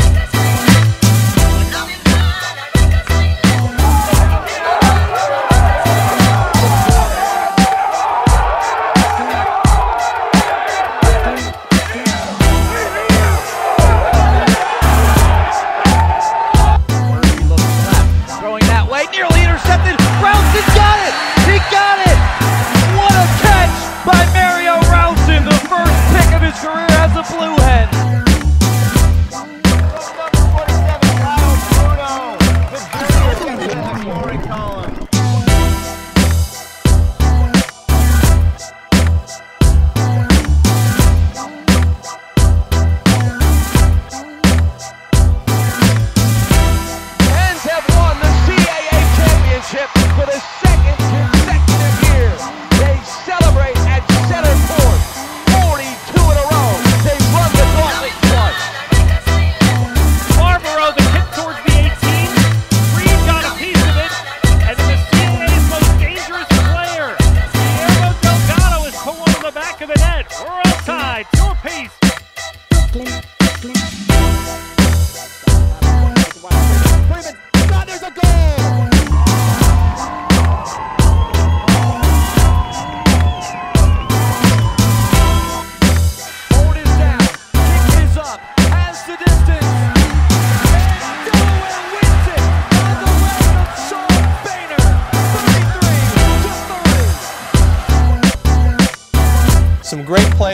Career as a Blue Hen. Hens have won the CAA championship for the second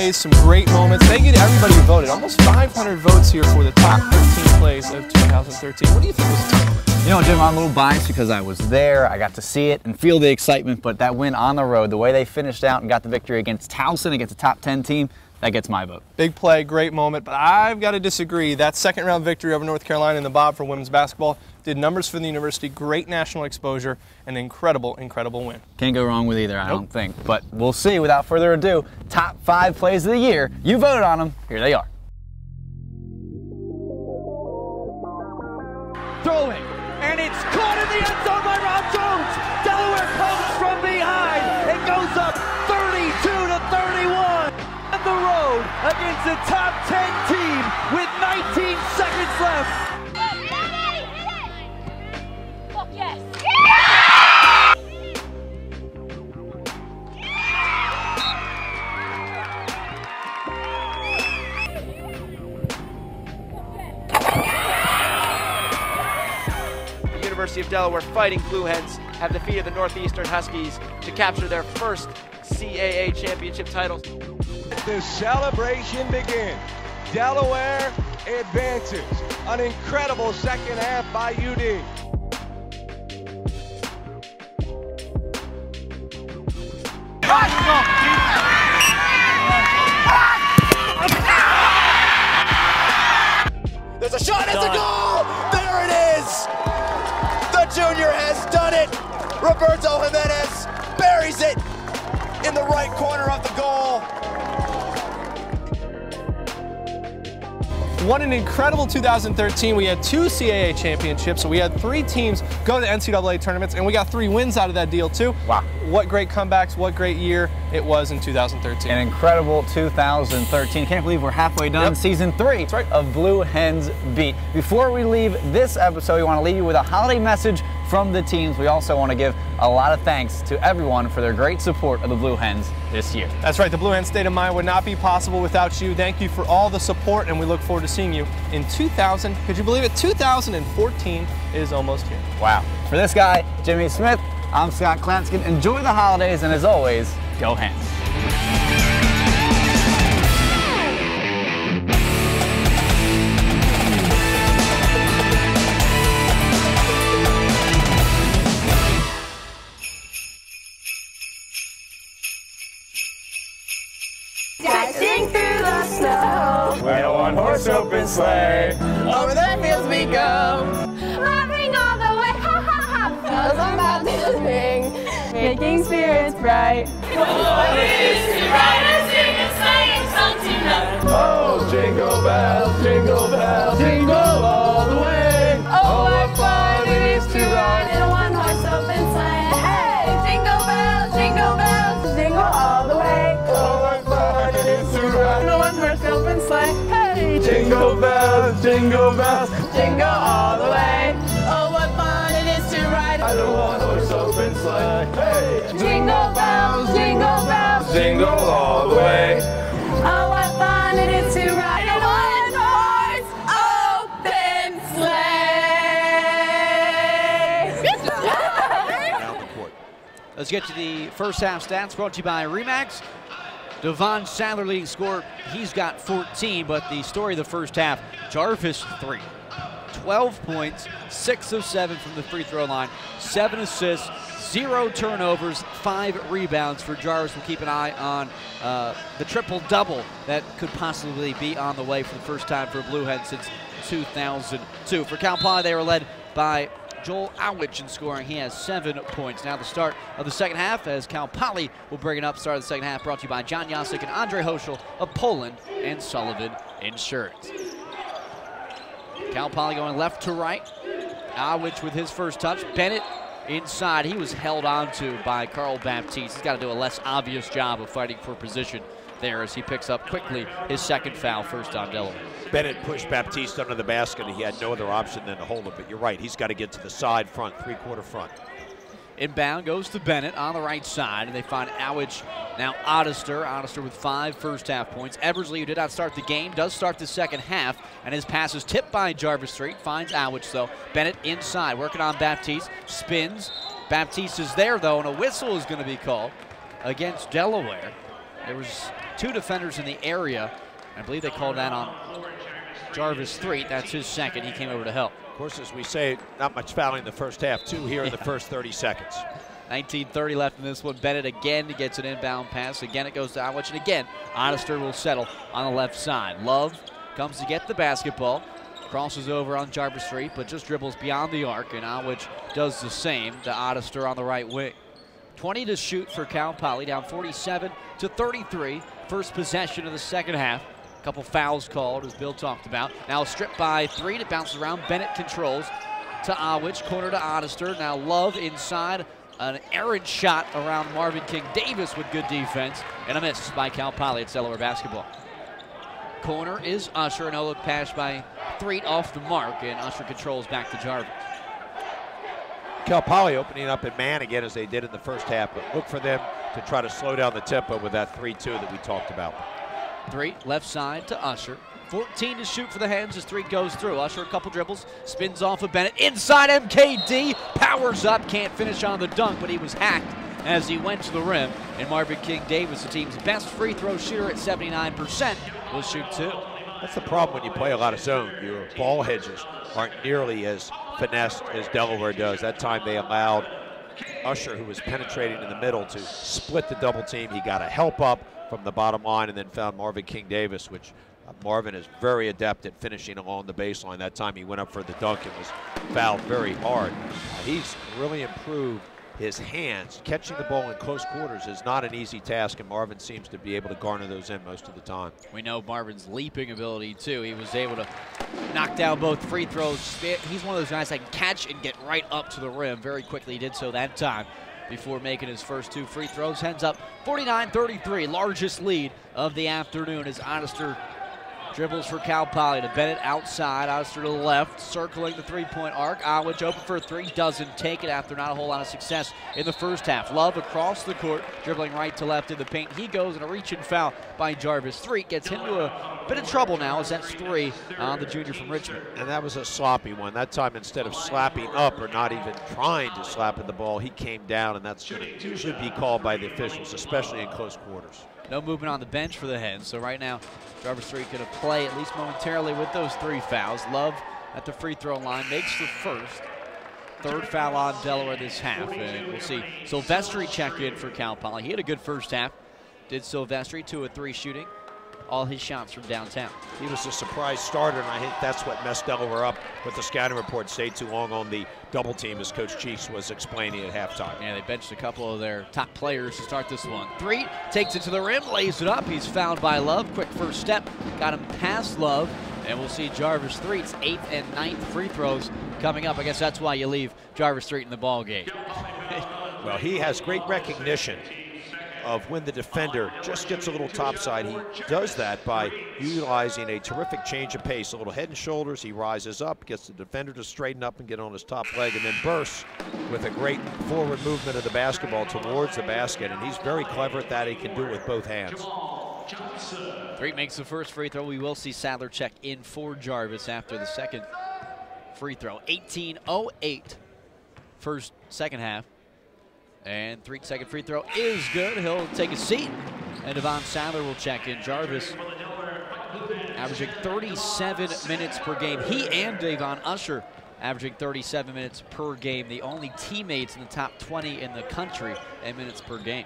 plays, some great moments. Thank you to everybody who voted. Almost 500 votes here for the top 13 plays of 2013. What do you think was the top moment? You know, Jim, I'm a little biased because I was there, I got to see it and feel the excitement, but that win on the road, the way they finished out and got the victory against Towson, against a top 10 team, that gets my vote. Big play, great moment, but I've got to disagree. That second round victory over North Carolina in the Bob for women's basketball did numbers for the university, great national exposure, an incredible, incredible win. Can't go wrong with either, I don't think. But we'll see, without further ado, top 5 plays of the year. You voted on them, here they are. Throwing, and it's caught in the end zone by Rob Jones. Delaware comes from behind. It goes up 32-31 on the road against a top 10 team with 19 seconds left. Fuck yes. University of Delaware Fighting Blue Hens have defeated the Northeastern Huskies to capture their first CAA championship title. The celebration begins. Delaware advances. An incredible second half by UD. There's a shot, it's a goal! There it is! The junior has done it! Roberto Jimenez buries it in the right corner of the goal. What an incredible 2013. We had 2 CAA championships, so we had 3 teams go to NCAA tournaments, and we got 3 wins out of that deal too. Wow. What great comebacks, what great year it was in 2013. An incredible 2013. Can't believe we're halfway done. Yep. Season 3 of Blue Hens Beat. Before we leave this episode, we want to leave you with a holiday message from the teams. We also want to give a lot of thanks to everyone for their great support of the Blue Hens this year. That's right, the Blue Hens State of Mind would not be possible without you. Thank you for all the support, and we look forward to seeing you in 2000. Could you believe it? 2014 is almost here. Wow. For this guy, Jimmy Smith, I'm Scott Klanskin. Enjoy the holidays, and as always, go Hens. Dashing through the snow, We're a one-horse open sleigh. Over the fields we go. laughing all the way, ha ha ha, bells on bobtails ring, making spirits bright. What is to ride and sing and sleighing song tonight? Oh, jingle bells, jingle all the way. Oh, what fun it is to ride in a one-horse open sleigh. Hey, jingle bells, jingle all the way. Oh, what fun it is to ride In a one-horse open sleigh. Hey, jingle bells, jingle all the way. Oh, what fun it is to ride I don't want horse open sleigh. Hey, jingle bells, jingle all the way. oh, what fun it is to ride in a one-horse open sleigh. Let's get to the first half stats brought to you by Remax. Devon Sadler leading scorer, he's got 14, but the story of the first half, Jarvis 3. 12 points, 6 of 7 from the free throw line, 7 assists, 0 turnovers, 5 rebounds for Jarvis. We'll keep an eye on the triple-double that could possibly be on the way for the first time for Blue Hens since 2002. For Cal Poly, they were led by Joel Owich in scoring. He has 7 points. Now the start of the second half as Cal Poly will bring it up. Start of the second half brought to you by John Yasik and Andre Hoschel of Poland and Sullivan Insurance. Cal Poly going left to right. Owich with his first touch. Bennett inside. He was held onto by Carl Baptiste. He's got to do a less obvious job of fighting for position there as he picks up quickly his second foul, first on Delaware. Bennett pushed Baptiste under the basket, and he had no other option than to hold it. But you're right, he's got to get to the side front, three-quarter front. Inbound goes to Bennett on the right side, and they find Owich, now Oddister. Oddister with 5 first-half points. Eversley, who did not start the game, does start the second half, and his pass is tipped by Jarvis Street. Finds Owich, though. Bennett inside, working on Baptiste. Spins. Baptiste is there, though, and a whistle is going to be called against Delaware. There was 2 defenders in the area. I believe they called that on Jarvis Threet. That's his second. He came over to help. Of course, as we say, not much fouling in the first half, 2 here in the first 30 seconds. 19:30 left in this one. Bennett again gets an inbound pass. Again, it goes to Awich, and again, Oddister will settle on the left side. Love comes to get the basketball. Crosses over on Jarvis Threet, but just dribbles beyond the arc, and Awich does the same to Oddister on the right wing. 20 to shoot for Cal Poly, down 47-33. First possession of the second half. A couple fouls called, as Bill talked about. Now stripped by Threet, it bounces around. Bennett controls to Awich, corner to Oddister. Now Love inside, an errant shot around Marvin King Davis with good defense, and a miss by Cal Poly at Delaware basketball. Corner is Usher, no look pass by Threet off the mark, and Usher controls back to Jarvis. Cal Poly opening up at man again as they did in the first half, but look for them to try to slow down the tempo with that 3-2 that we talked about. Threet left side to Usher. 14 to shoot for the Hens as Threet goes through. Usher a couple dribbles, spins off of Bennett. Inside MKD, powers up, can't finish on the dunk, but he was hacked as he went to the rim. And Marvin King Davis, the team's best free throw shooter at 79%, will shoot 2. That's the problem when you play a lot of zone. Your ball hedges aren't nearly as finessed as Delaware does. That time they allowed Usher, who was penetrating in the middle, to split the double team. He got a help up from the bottom line and then found Marvin King Davis, which Marvin is very adept at finishing along the baseline. That time he went up for the dunk and was fouled very hard. He's really improved his hands. Catching the ball in close quarters is not an easy task, and Marvin seems to be able to garner those in most of the time. We know Marvin's leaping ability too. He was able to knock down both free throws. He's one of those guys that can catch and get right up to the rim very quickly. He did so that time before making his first 2 free throws. Hens up 49-33, largest lead of the afternoon as Oddister dribbles for Cal Poly to Bennett outside. Oddister to the left, circling the 3-point arc. Awich open for a 3, doesn't take it after not a whole lot of success in the first half. Love across the court, dribbling right to left in the paint. He goes, and a reach and foul by Jarvis Threet gets him to a bit of trouble now, as that's 3 on the junior from Richmond. And that was a sloppy one. That time, instead of slapping up or not even trying to slap at the ball, he came down, and that's should be called by the officials, especially in close quarters. No movement on the bench for the Hens, so right now Jarvis Threet going to play at least momentarily with those 3 fouls. Love at the free throw line makes the first. 3rd foul on Delaware this half, and we'll see Silvestri check in for Cal Poly. He had a good first half. Did Silvestri, 2 of 3 shooting. All his shots from downtown. He was a surprise starter, and I think that's what messed Delaware up with the scouting report. Stayed too long on the double team, as Coach Cheeks was explaining at halftime. Yeah, they benched a couple of their top players to start this one. Threet takes it to the rim, lays it up. He's fouled by Love. Quick first step, got him past Love. And we'll see Jarvis Threet's 8th and 9th free throws coming up. I guess that's why you leave Jarvis Threet in the ball game. Well, he has great recognition of when the defender just gets a little topside. He does that by utilizing a terrific change of pace, a little head and shoulders. He rises up, gets the defender to straighten up and get on his top leg, and then bursts with a great forward movement of the basketball towards the basket. And he's very clever at that. He can do it with both hands. Threet makes the first free throw. We will see Sadler check in for Jarvis after the second free throw. 18:08 second half. And Threet's second free throw is good. He'll take a seat, and Devon Sadler will check in. Jarvis averaging 37 minutes per game. He and Davon Usher averaging 37 minutes per game. The only teammates in the top 20 in the country in minutes per game.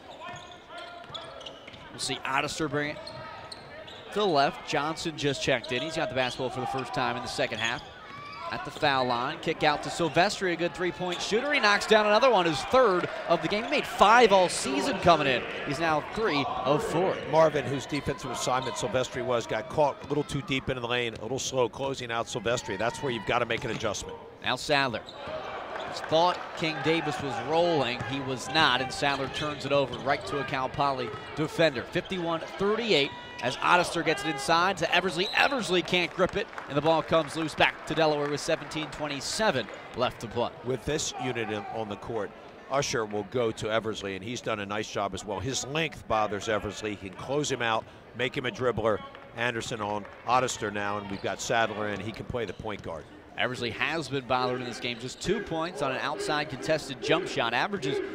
We'll see Oddister bring it to the left. Johnson just checked in. He's got the basketball for the first time in the second half. At the foul line, kick out to Silvestri, a good 3-point shooter. He knocks down another one, his 3rd of the game. He made 5 all season coming in. He's now 3 of 4. Marvin, whose defensive assignment Silvestri was, got caught a little too deep into the lane, a little slow closing out Silvestri. That's where you've got to make an adjustment. Now Sadler. Thought King Davis was rolling. He was not, and Sadler turns it over right to a Cal Poly defender. 51-38 as Oddister gets it inside to Eversley. Eversley can't grip it, and the ball comes loose back to Delaware with 17:27 left to play. With this unit on the court, Usher will go to Eversley, and he's done a nice job as well. His length bothers Eversley. He can close him out, make him a dribbler. Anderson on Oddister now, and we've got Sadler in. He can play the point guard. Eversley has been bothered in this game. Just 2 points on an outside contested jump shot. Averages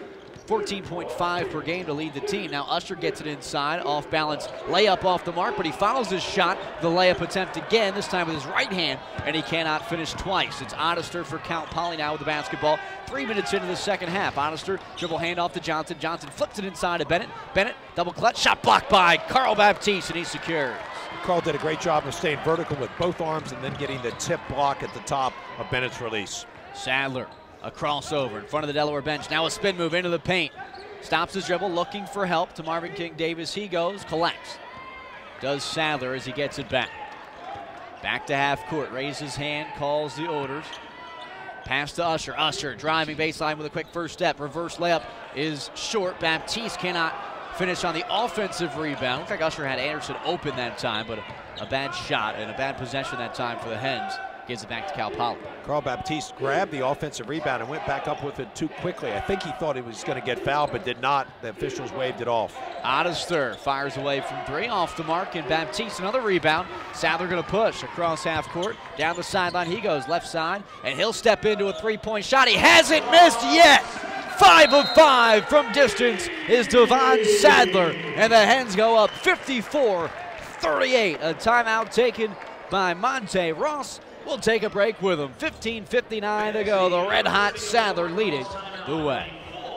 14.5 per game to lead the team. Now Usher gets it inside, off balance, layup off the mark, but he fouls his shot. The layup attempt again, this time with his right hand, and he cannot finish twice. It's Oddister for Cal Poly now with the basketball. 3 minutes into the second half. Oddister, dribble handoff to Johnson. Johnson flips it inside to Bennett. Bennett, double clutch, shot blocked by Carl Baptiste, and he secures. Carl did a great job of staying vertical with both arms and then getting the tip block at the top of Bennett's release. Sadler, a crossover in front of the Delaware bench. Now a spin move into the paint. Stops his dribble, looking for help to Marvin King Davis. He goes, collects. Does Sadler as he gets it back. Back to half court, raises his hand, calls the orders. Pass to Usher. Usher driving baseline with a quick first step. Reverse layup is short. Baptiste cannot finish on the offensive rebound. Looks like Usher had Anderson open that time, but a bad shot and a bad possession that time for the Hens. Gives it back to Cal Poly. Carl Baptiste grabbed the offensive rebound and went back up with it too quickly. I think he thought he was going to get fouled, but did not. The officials waved it off. Oddister fires away from three, off the mark, and Baptiste another rebound. Sadler going to push across half court. Down the sideline he goes, left side, and he'll step into a three-point shot. He hasn't missed yet. 5 of 5 from distance is Devon Sadler, and the Hens go up 54-38. A timeout taken by Monte Ross. We'll take a break with him. 15:59 to go. The red-hot Sadler leading the way.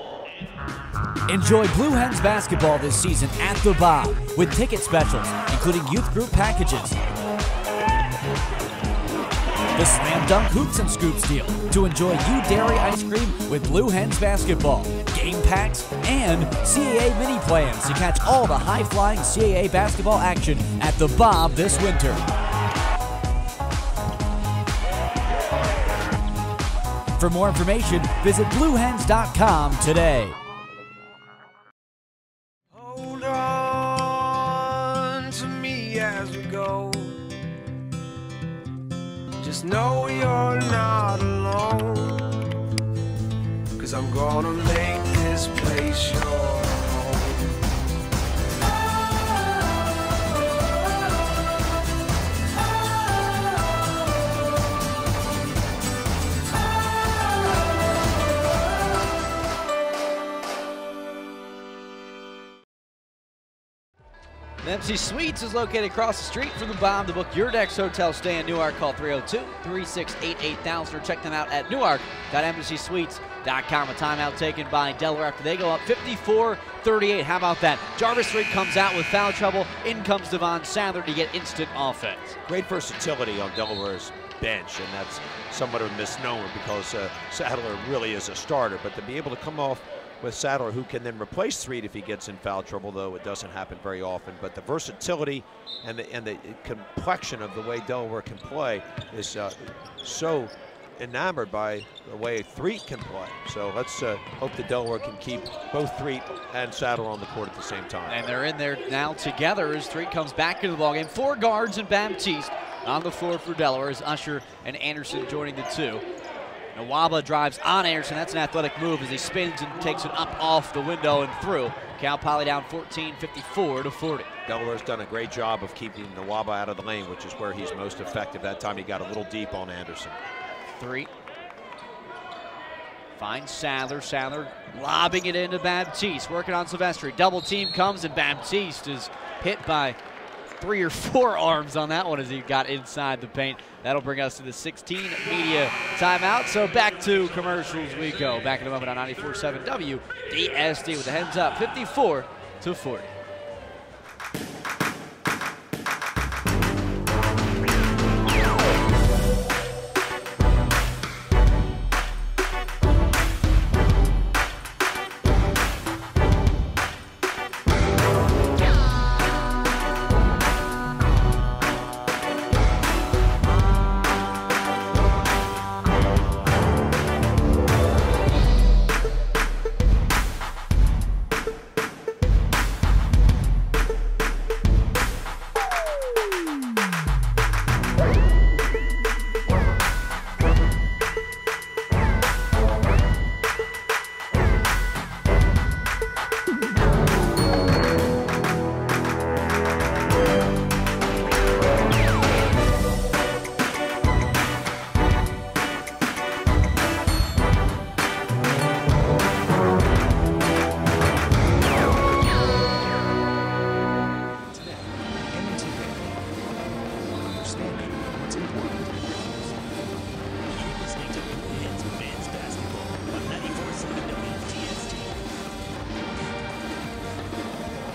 Enjoy Blue Hens basketball this season at the Bob with ticket specials, including youth group packages, the Slam Dunk Hoops and Scoops deal to enjoy dairy ice cream with Blue Hens basketball, game packs, and CAA mini plans to catch all the high-flying CAA basketball action at the Bob this winter. For more information, visit BlueHens.com today. Hold on to me as we go. Just know you're not alone. 'Cause I'm gonna make this place your home. MC Suites is located across the street from the Bob. To book your next hotel stay in Newark, call 302-3688-8000 or check them out at newark.embassysuites.com. A timeout taken by Delaware after they go up 54-38. How about that? Jarvis Street comes out with foul trouble. In comes Devon Sadler to get instant offense. Great versatility on Delaware's bench, and that's somewhat of a misnomer because Sadler really is a starter. But to be able to come off with Sadler, who can then replace Threed if he gets in foul trouble, though it doesn't happen very often. But the versatility and the complexion of the way Delaware can play is so enamored by the way Threed can play. So let's hope that Delaware can keep both Threed and Sadler on the court at the same time. And they're in there now together as Threed comes back into the ballgame. 4 guards and Baptiste on the floor for Delaware as Usher and Anderson joining the 2. Nawaba drives on Anderson. That's an athletic move as he spins and takes it up off the window and through. Cal Poly down 14, 54-40. Delaware's done a great job of keeping Nawaba out of the lane, which is where he's most effective. That time he got a little deep on Anderson. 3. Finds Sadler. Sadler lobbing it into Baptiste. Working on Silvestri. Double team comes and Baptiste is hit by 3 or 4 arms on that one as he got inside the paint. That'll bring us to the 16 media timeout. So back to commercials we go. Back in a moment on 94.7 WDSD with the Hens up 54-40.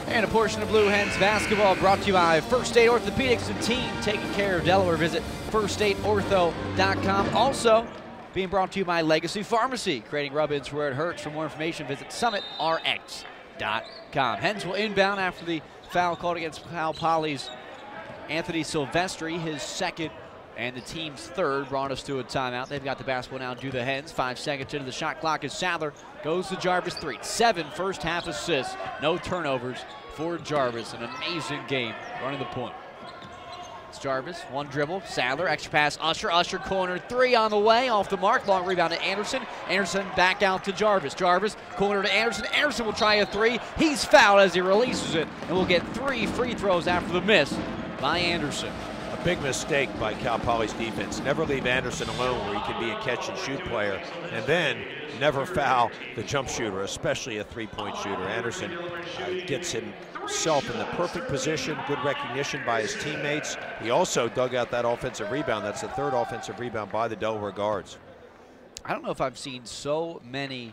And a portion of Blue Hens basketball brought to you by First Aid Orthopedics, the team taking care of Delaware. Visit firstaidortho.com. Also being brought to you by Legacy Pharmacy, creating rub-ins where it hurts. For more information, visit summitrx.com. Hens will inbound after the foul called against Cal Poly's Anthony Silvestri, his second and the team's third, brought us to a timeout. They've got the basketball now, do the Hens. 5 seconds into the shot clock as Sadler goes to Jarvis 3. 7 first half assists, no turnovers for Jarvis. An amazing game running the point. It's Jarvis, one dribble, Sadler, extra pass, Usher, Usher corner 3 on the way, off the mark, long rebound to Anderson. Anderson back out to Jarvis. Jarvis, corner to Anderson. Anderson will try a 3. He's fouled as he releases it, and will get 3 free throws after the miss by Anderson. A big mistake by Cal Poly's defense. Never leave Anderson alone where he can be a catch-and-shoot player, and then never foul the jump shooter, especially a three-point shooter. Anderson gets himself in the perfect position, good recognition by his teammates. He also dug out that offensive rebound. That's the 3rd offensive rebound by the Delaware guards. I don't know if I've seen so many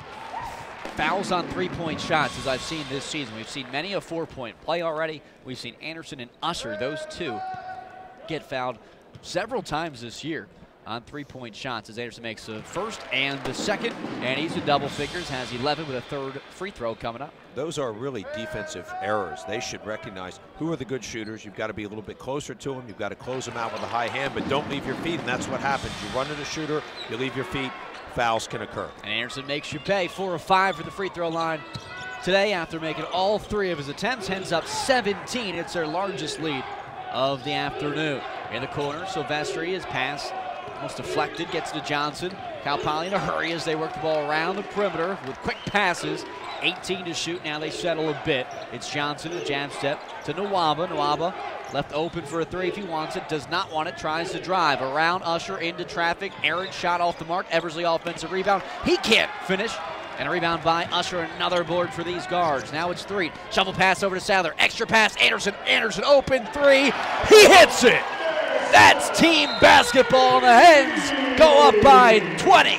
fouls on three-point shots as I've seen this season. We've seen many a 4-point play already. We've seen Anderson and Usher, those two, get fouled several times this year on three-point shots as Anderson makes the first and the second, and he's in double figures, has 11 with a 3rd free throw coming up. Those are really defensive errors. They should recognize who are the good shooters. You've got to be a little bit closer to them. You've got to close them out with a high hand, but don't leave your feet, and that's what happens. You run at a shooter, you leave your feet, fouls can occur. And Anderson makes you pay. 4 of 5 for the free throw line today after making all 3 of his attempts. Hens up 17. It's their largest lead of the afternoon. In the corner, Silvestri, his pass almost deflected, gets to Johnson. Cal Poly in a hurry as they work the ball around the perimeter with quick passes. 18 to shoot, now they settle a bit. It's Johnson, the jab step to Nwaba. Nwaba left open for a 3 if he wants it, does not want it, tries to drive. Around Usher into traffic, Aaron shot off the mark, Eversley offensive rebound. He can't finish. And a rebound by Usher, another board for these guards. Now it's 3. Shovel pass over to Sadler. Extra pass, Anderson. Anderson open 3. He hits it. That's team basketball, and the Hens go up by 20.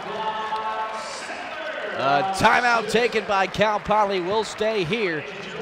A timeout taken by Cal Poly will stay here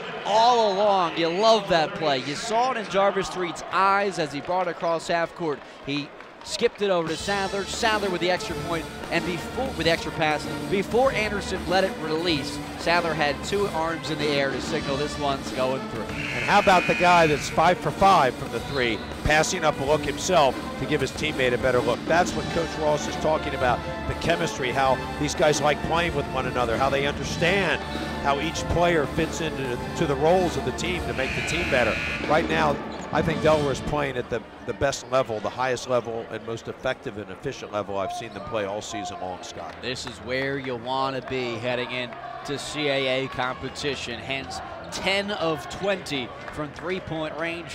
all along. You love that play. You saw it in Jarvis Street's eyes as he brought it across half court. He skipped it over to Sadler. Sadler with the extra point and with the extra pass. Before Anderson let it release, Sadler had 2 arms in the air to signal this one's going through. And how about the guy that's 5 for 5 from the 3, passing up a look himself to give his teammate a better look? That's what Coach Ross is talking about, the chemistry, how these guys like playing with one another, how they understand how each player fits into the roles of the team to make the team better. Right now, I think Delaware is playing at the best level, the highest level, and most effective and efficient level I've seen them play all season long, Scott. This is where you want to be heading into CAA competition. Hens 10 of 20 from three-point range,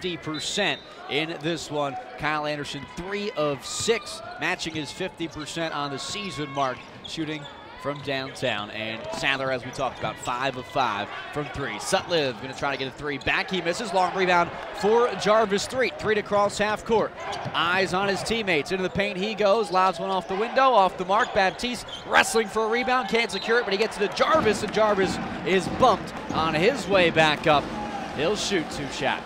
50% in this one. Kyle Anderson 3 of 6, matching his 50% on the season mark, shooting from downtown. And Sadler, as we talked about, 5 of 5 from 3. Sutliff going to try to get a 3 back. He misses. Long rebound for Jarvis Street. 3 to cross half court. Eyes on his teammates. Into the paint he goes. Lobs one off the window. Off the mark. Baptiste wrestling for a rebound. Can't secure it, but he gets to Jarvis, and Jarvis is bumped on his way back up. He'll shoot 2 shots.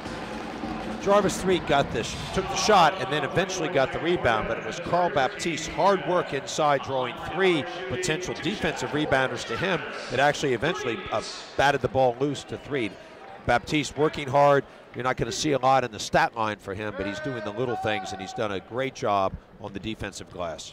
Jarvis 3 took the shot and then eventually got the rebound, but it was Carl Baptiste, hard work inside, drawing 3 potential defensive rebounders to him that actually eventually batted the ball loose to 3. Baptiste working hard. You're not going to see a lot in the stat line for him, but he's doing the little things, and he's done a great job on the defensive glass.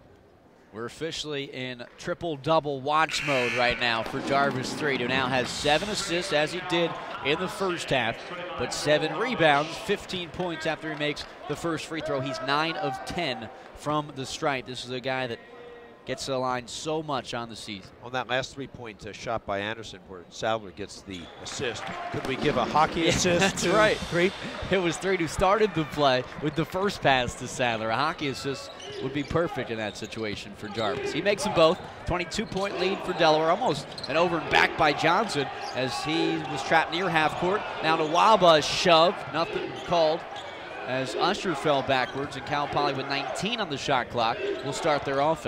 We're officially in triple-double watch mode right now for Jarvis 3, who now has 7 assists, as he did in the first half, but 7 rebounds, 15 points after he makes the first free throw. He's 9 of 10 from the stripe. This is a guy that gets to the line so much on the season. On that last 3-point shot by Anderson where Sadler gets the assist, could we give a hockey assist? That's right. 3. It was 3 who started the play with the first pass to Sadler. A hockey assist would be perfect in that situation for Jarvis. He makes them both. 22-point lead for Delaware. Almost an over and back by Johnson as he was trapped near half court. Now Nwaba shoved, nothing called, as Usher fell backwards, and Cal Poly with 19 on the shot clock will start their offense.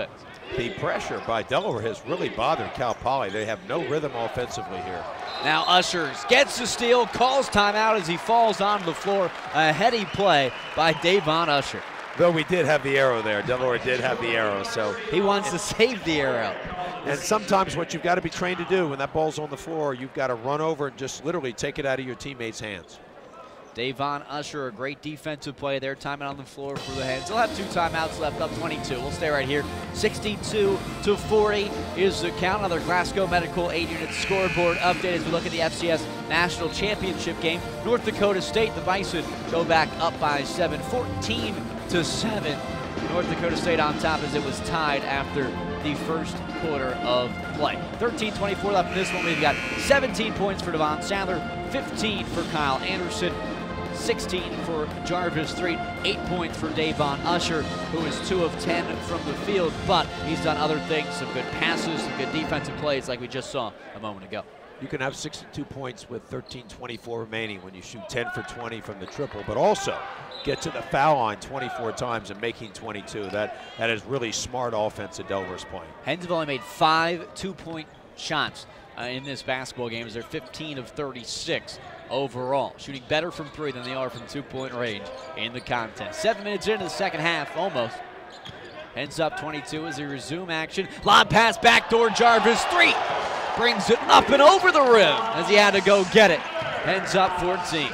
the pressure by Delaware has really bothered Cal Poly. They have no rhythm offensively here. Now Ushers gets the steal, calls timeout as he falls onto the floor. A heady play by Davon Usher. Though we did have the arrow there. Delaware did have the arrow, so. He wants to save the arrow. And sometimes what you've got to be trained to do when that ball's on the floor, you've got to run over and just literally take it out of your teammate's hands. Davon Usher, a great defensive play there. Timeout on the floor for the Hens. They'll have 2 timeouts left, up 22. We'll stay right here. 62-40 is the count. Another Glasgow Medical 8-unit scoreboard update as we look at the FCS National Championship game. North Dakota State, the Bison, go back up by 7, 14-7. North Dakota State on top as it was tied after the first quarter of play. 13:24 left in this one. We've got 17 points for Devon Sadler, 15 for Kyle Anderson, 16 for Jarvis Threet, 8 points for Davon Usher, who is 2 of 10 from the field, but he's done other things, some good passes, some good defensive plays like we just saw a moment ago. You can have 62 points with 13:24 remaining when you shoot 10 for 20 from the triple, but also get to the foul line 24 times and making 22. That is really smart offense that Delaware's playing. Hens have only made 5 2-point shots in this basketball game as they're 15 of 36 overall. Shooting better from 3 than they are from 2-point range in the contest. 7 minutes into the second half, almost. Hens up 22 as they resume action. Lob pass, backdoor Jarvis Threet. Brings it up and over the rim as he had to go get it. Hens up 14.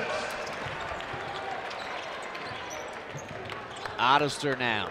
Oddister now.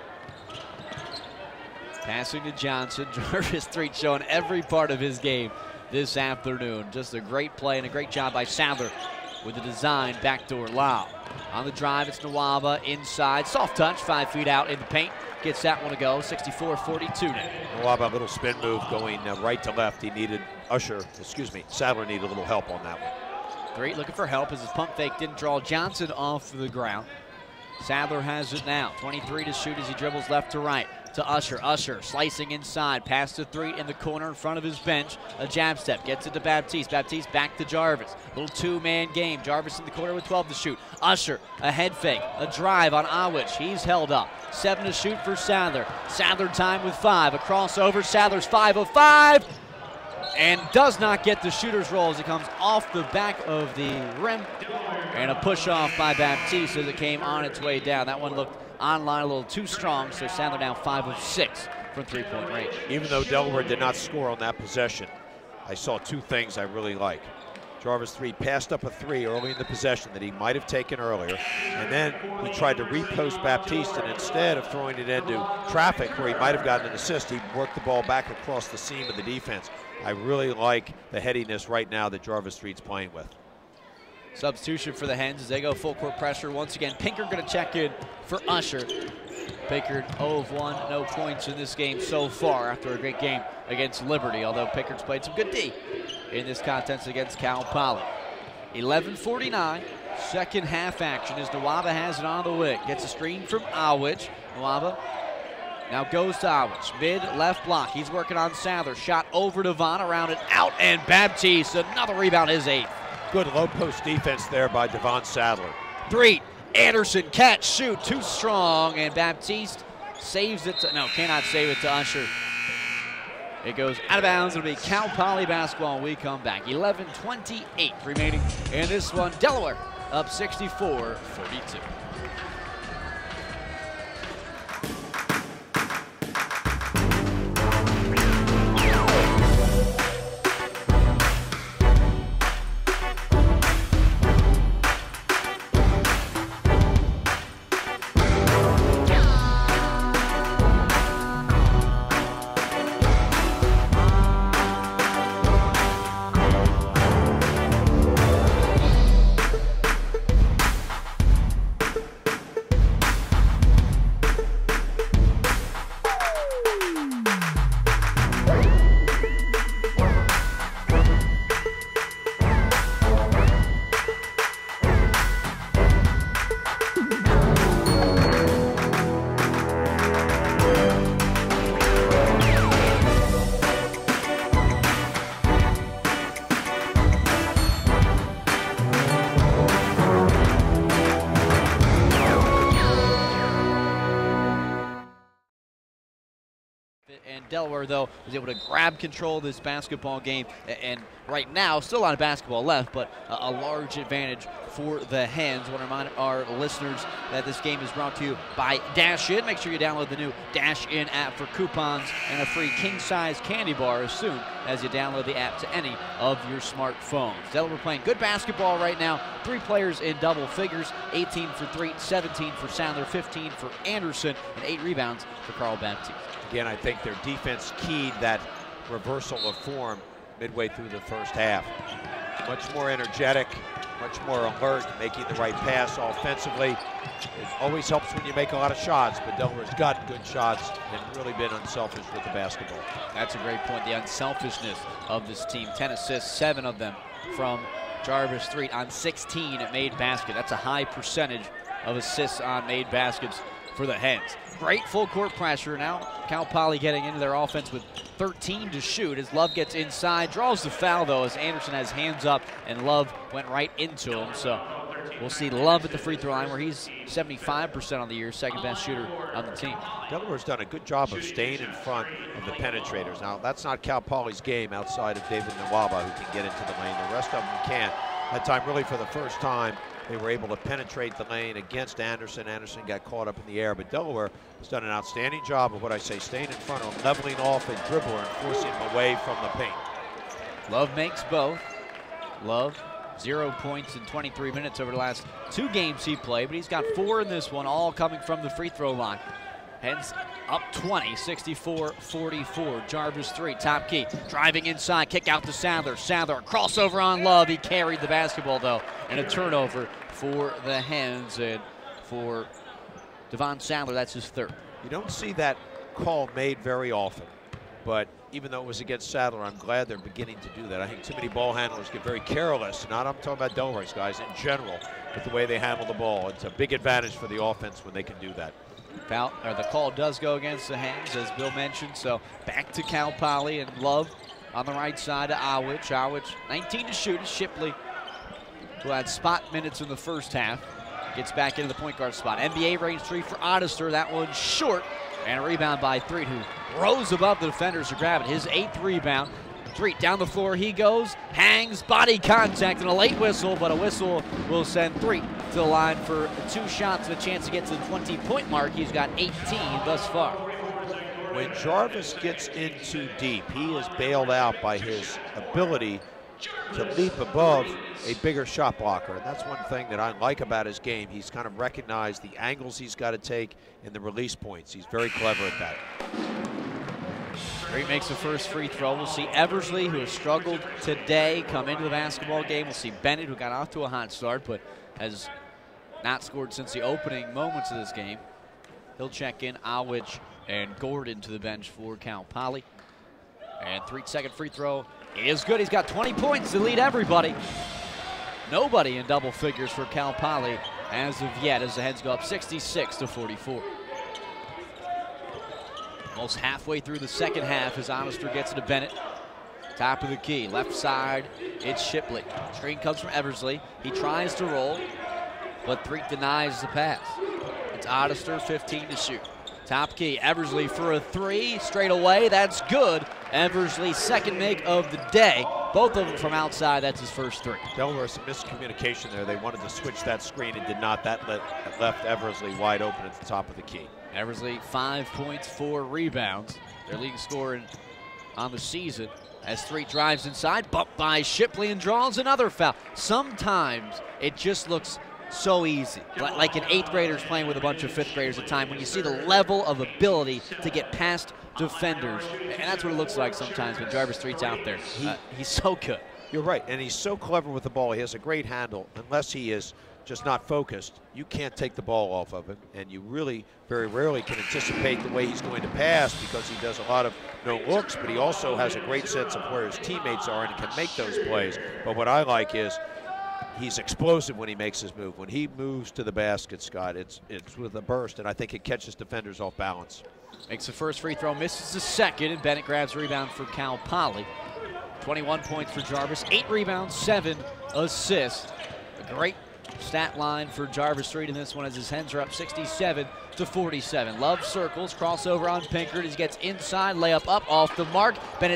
Passing to Johnson. Jarvis Threet showing every part of his game this afternoon. Just a great play and a great job by Sadler with the design backdoor lob. On the drive, it's Nwaba inside. Soft touch, 5 feet out in the paint. Gets that one to go, 64-42 now. Nwaba, a little spin move going right to left. He needed Sadler needed a little help on that one. Great looking for help as his pump fake didn't draw Johnson off the ground. Sadler has it now, 23 to shoot as he dribbles left to right. To Usher. Usher slicing inside. Pass to Threet in the corner in front of his bench. A jab step. Gets it to Baptiste. Baptiste back to Jarvis. Little 2-man game. Jarvis in the corner with 12 to shoot. Usher, a head fake. A drive on Awich. He's held up. 7 to shoot for Sadler. Sadler time with 5. A crossover. Sadler's 5 of 5. And does not get the shooter's roll as it comes off the back of the rim. And a push off by Baptiste as it came on its way down. That one looked online a little too strong, so Sadler now 5 of 6 from 3-point range. Even though Delaware did not score on that possession, I saw 2 things I really like. Jarvis Threet passed up a 3 early in the possession that he might have taken earlier, and then he tried to repost Baptiste, and instead of throwing it into traffic where he might have gotten an assist, he worked the ball back across the seam of the defense. I really like the headiness right now that Jarvis Threet's playing with. Substitution for the Hens as they go full court pressure once again. Pinkard going to check in for Usher. Pinkard 0 of 1, no points in this game so far after a great game against Liberty, although Pinkard's played some good D in this contest against Cal Poly. 11:49, second half action as Nwaba has it on the wing. Gets a screen from Awich. Nwaba now goes to Awich. Mid left block. He's working on Sadler. Shot over to Vaughn, around and out, and Baptiste, another rebound, his 8th. Good low post defense there by Devon Sadler. Threet, Anderson, catch, shoot, too strong, and Baptiste saves it to, no, cannot save it to Usher. It goes out of bounds. It'll be Cal Poly basketball when we come back. 11:28 remaining in this one. Delaware up 64-42. Delaware, though, was able to grab control of this basketball game, and right now, still a lot of basketball left, but a large advantage for the Hens. I want to remind our listeners that this game is brought to you by Dash In. Make sure you download the new Dash In app for coupons and a free king-size candy bar as soon as you download the app to any of your smartphones. Delaware playing good basketball right now. 3 players in double figures, 18 for 3, 17 for Sadler, 15 for Anderson, and 8 rebounds for Carl Baptiste. Again, I think their defense keyed that reversal of form midway through the first half. Much more energetic, much more alert, making the right pass offensively. It always helps when you make a lot of shots, but Delaware's got good shots and really been unselfish with the basketball. That's a great point, the unselfishness of this team. 10 assists, 7 of them from Jarvis Street on 16 made baskets. That's a high percentage of assists on made baskets for the Hens. Great full court pressure now. Cal Poly getting into their offense with 13 to shoot as Love gets inside. Draws the foul, though, as Anderson has hands up, and Love went right into him. So we'll see Love at the free throw line, where he's 75% on the year, second best shooter on the team. Delaware's done a good job of staying in front of the penetrators. Now, that's not Cal Poly's game outside of David Nwaba, who can get into the lane. The rest of them can't. That time, really, for the first time, they were able to penetrate the lane against Anderson. Anderson got caught up in the air, but Delaware has done an outstanding job of what I say, staying in front of him, leveling off a dribbler and forcing him away from the paint. Love makes both. Love, 0 points in 23 minutes over the last 2 games he played, but he's got 4 in this one, all coming from the free throw line. Hens up 20, 64-44. Jarvis 3, top key, driving inside, kick out to Sadler. Sadler, crossover on Love. He carried the basketball, though, and a turnover for the Hens. And for Devon Sadler, that's his 3rd. You don't see that call made very often, but even though it was against Sadler, I'm glad they're beginning to do that. I think too many ball handlers get very careless. I'm talking about Delaware's guys in general, with the way they handle the ball. It's a big advantage for the offense when they can do that. The call does go against the Hens, as Bill mentioned, so back to Cal Poly, and Love on the right side to Awich. Awich, 19 to shoot. Shipley, who had spot minutes in the first half, gets back into the point guard spot. NBA range 3 for Oddister. That one's short, and a rebound by Threet, who rose above the defenders to grab it. His 8th rebound. Threet down the floor he goes, hangs, body contact, and a late whistle, but a whistle will send Threet to the line for 2 shots and a chance to get to the 20-point mark. He's got 18 thus far. When Jarvis gets in too deep, he is bailed out by his ability to leap above a bigger shot blocker. And that's one thing that I like about his game. He's kind of recognized the angles he's got to take and the release points. He's very clever at that. Threet makes the first free throw. We'll see Eversley, who has struggled today, come into the basketball game. We'll see Bennett, who got off to a hot start, but has not scored since the opening moments of this game. He'll check in Awich and Gordon to the bench for Cal Poly. And Threet's second free throw is good. He's got 20 points to lead everybody. Nobody in double figures for Cal Poly as of yet, as the Hens go up 66-44. Almost halfway through the second half as Oddister gets it to Bennett. Top of the key, left side, it's Shipley. Screen comes from Eversley. He tries to roll, but Threet denies the pass. It's Oddister, 15 to shoot. Top key, Eversley for a 3, straight away, that's good. Eversley's second make of the day. Both of them from outside, that's his first 3. Delaware, some miscommunication there. They wanted to switch that screen and did not. That left Eversley wide open at the top of the key. Eversley, 5 points, 4 rebounds. Their leading scorer on the season. As Threet drives inside, bumped by Shipley and draws another foul. Sometimes it just looks so easy, like an 8th grader's playing with a bunch of 5th graders at a time, when you see the level of ability to get past defenders. And that's what it looks like sometimes when Jarvis Threet's out there. He's so good. You're right, and he's so clever with the ball. He has a great handle. Unless he is just not focused, you can't take the ball off of him, and you really very rarely can anticipate the way he's going to pass, because he does a lot of no looks, but he also has a great sense of where his teammates are and can make those plays. But what I like is he's explosive when he makes his move. When he moves to the basket, Scott, it's with a burst, and I think it catches defenders off balance. Makes the first free throw, misses the second, and Bennett grabs a rebound for Cal Poly. 21 points for Jarvis, 8 rebounds, 7 assists. A great stat line for Jarvis Street in this one as his Hens are up 67-47. Love circles, crossover on Pinkard. He gets inside, layup up off the mark.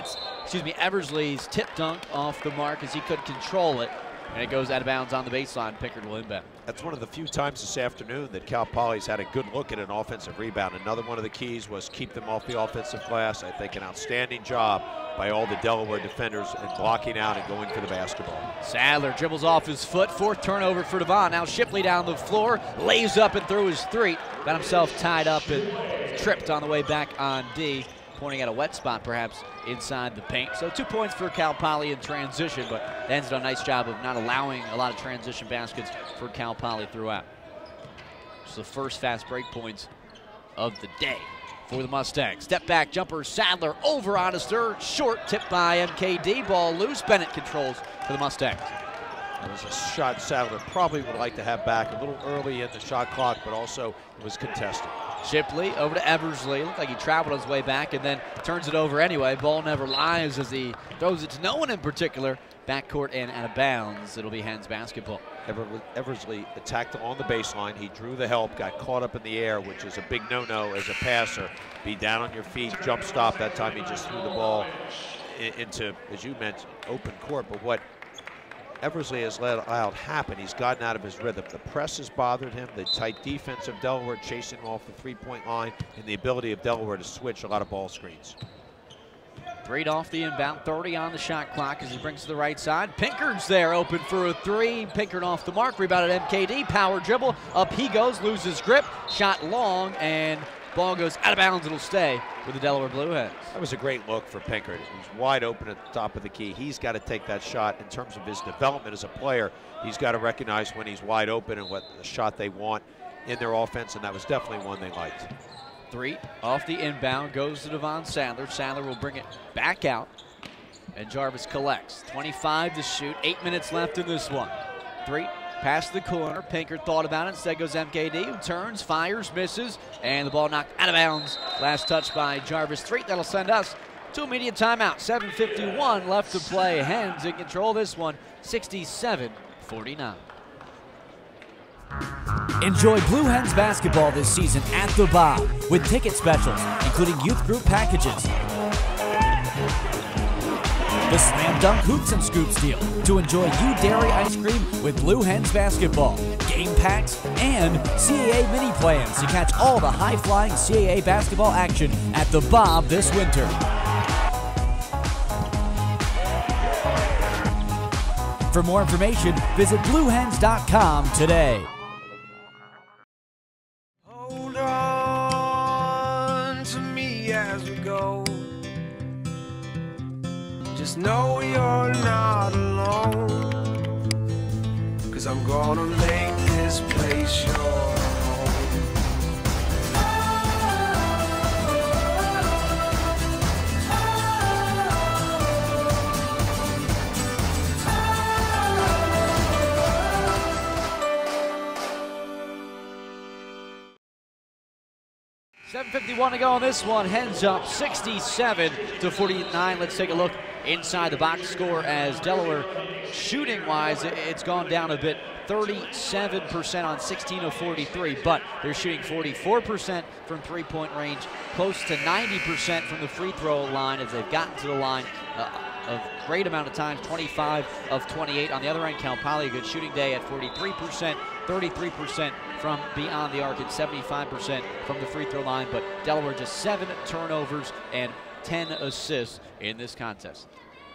Eversley's tip dunk off the mark as he couldn't control it. And it goes out of bounds on the baseline. Pinkard will inbound. That's one of the few times this afternoon that Cal Poly's had a good look at an offensive rebound. Another one of the keys was keep them off the offensive glass. I think an outstanding job by all the Delaware defenders and blocking out and going for the basketball. Sadler dribbles off his foot. Fourth turnover for Devon. Now Shipley down the floor, lays up and through his three. Got himself tied up and tripped on the way back on D. Pointing at a wet spot perhaps inside the paint. So 2 points for Cal Poly in transition, but the Hens done a nice job of not allowing a lot of transition baskets for Cal Poly throughout. It's the first fast break points of the day for the Mustangs. Step back jumper, Sadler over Onester. Short tip by MKD. Ball loose. Bennett controls for the Mustangs. That was a shot Sadler probably would like to have back a little early in the shot clock, but also it was contested. Shipley over to Eversley. Looked like he traveled his way back and then turns it over anyway. Ball never lies as he throws it to no one in particular. Backcourt and out of bounds. It'll be Hens basketball. Eversley attacked on the baseline. He drew the help, got caught up in the air, which is a big no-no as a passer. Be down on your feet, jump stop. That time he just threw the ball into, as you mentioned, open court. But what Eversley has let out happen, he's gotten out of his rhythm. The press has bothered him, the tight defense of Delaware chasing him off the three-point line, and the ability of Delaware to switch a lot of ball screens. Reid off the inbound, 30 on the shot clock as he brings to the right side. Pinkard's there, open for a three. Pinkard off the mark, rebounded MKD, power dribble, up he goes, loses grip, shot long, and ball goes out of bounds. It'll stay with the Delaware Blue Hens. That was a great look for Pinkard. He was wide open at the top of the key. He's got to take that shot in terms of his development as a player. He's got to recognize when he's wide open and what the shot they want in their offense, and that was definitely one they liked. Three off the inbound goes to Devon Sadler. Sadler will bring it back out, and Jarvis collects. 25 to shoot, 8 minutes left in this one. Three past the corner. Pinkard thought about it. Instead goes MKD, who turns, fires, misses, and the ball knocked out of bounds. Last touch by Jarvis Street. That'll send us to immediate timeout. 7:51 left to play. Hens in control this one, 67-49. Enjoy Blue Hens basketball this season at the Bob with ticket specials, including youth group packages, the Slam Dunk Hoops and Scoops deal to enjoy U-Dairy ice cream with Blue Hens basketball, game packs, and CAA mini plans to catch all the high-flying CAA basketball action at the Bob this winter. For more information, visit BlueHens.com today. Hold on to me as we go. Just know you're not alone, 'cause I'm gonna make this place your home. 7:51 to go on this one. Hens up 67-49. Let's take a look inside the box score as Delaware, shooting-wise, it's gone down a bit. 37% on 16 of 43, but they're shooting 44% from three-point range, close to 90% from the free throw line as they've gotten to the line a great amount of times, 25 of 28. On the other end, Cal Poly, a good shooting day at 43%, 33% from beyond the arc and 75% from the free throw line, but Delaware just 7 turnovers and 10 assists in this contest.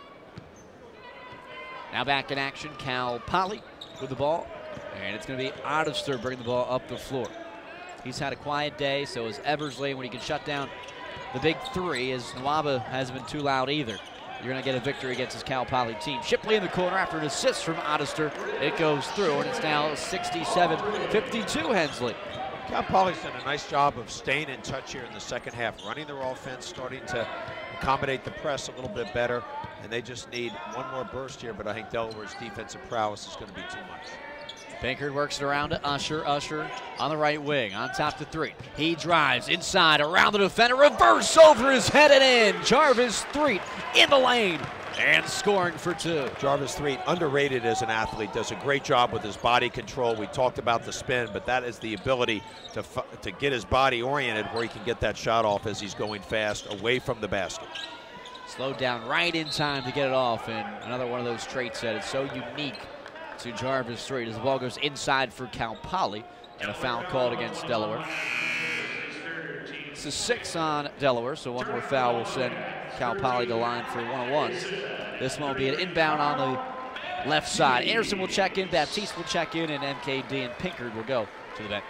Now back in action, Cal Poly with the ball, and it's going to be Onester bringing the ball up the floor. He's had a quiet day, so is Eversley, when he can shut down the big three, as Nwaba hasn't been too loud either. You're going to get a victory against this Cal Poly team. Shipley in the corner after an assist from Onester. It goes through, and it's now 67-52 Hensley. Cal Poly's done a nice job of staying in touch here in the second half, running their offense, starting to accommodate the press a little bit better, and they just need one more burst here, but I think Delaware's defensive prowess is going to be too much. Pinkard works it around to Usher. Usher on the right wing, on top to three. He drives inside, around the defender, reverse over his head and in. Jarvis Street in the lane And scoring for 2. Jarvis Threet, underrated as an athlete, does a great job with his body control. We talked about the spin, but that is the ability to get his body oriented where he can get that shot off as he's going fast away from the basket. Slowed down right in time to get it off, and another one of those traits that is so unique to Jarvis Threet as the ball goes inside for Cal Poly, and a foul called against Delaware. It's a 6 on Delaware, so one more foul will send Cal Poly to line for 1-on-ones. This one will be an inbound on the left side. Anderson will check in, Baptiste will check in, and MKD and Pinkard will go to the bench.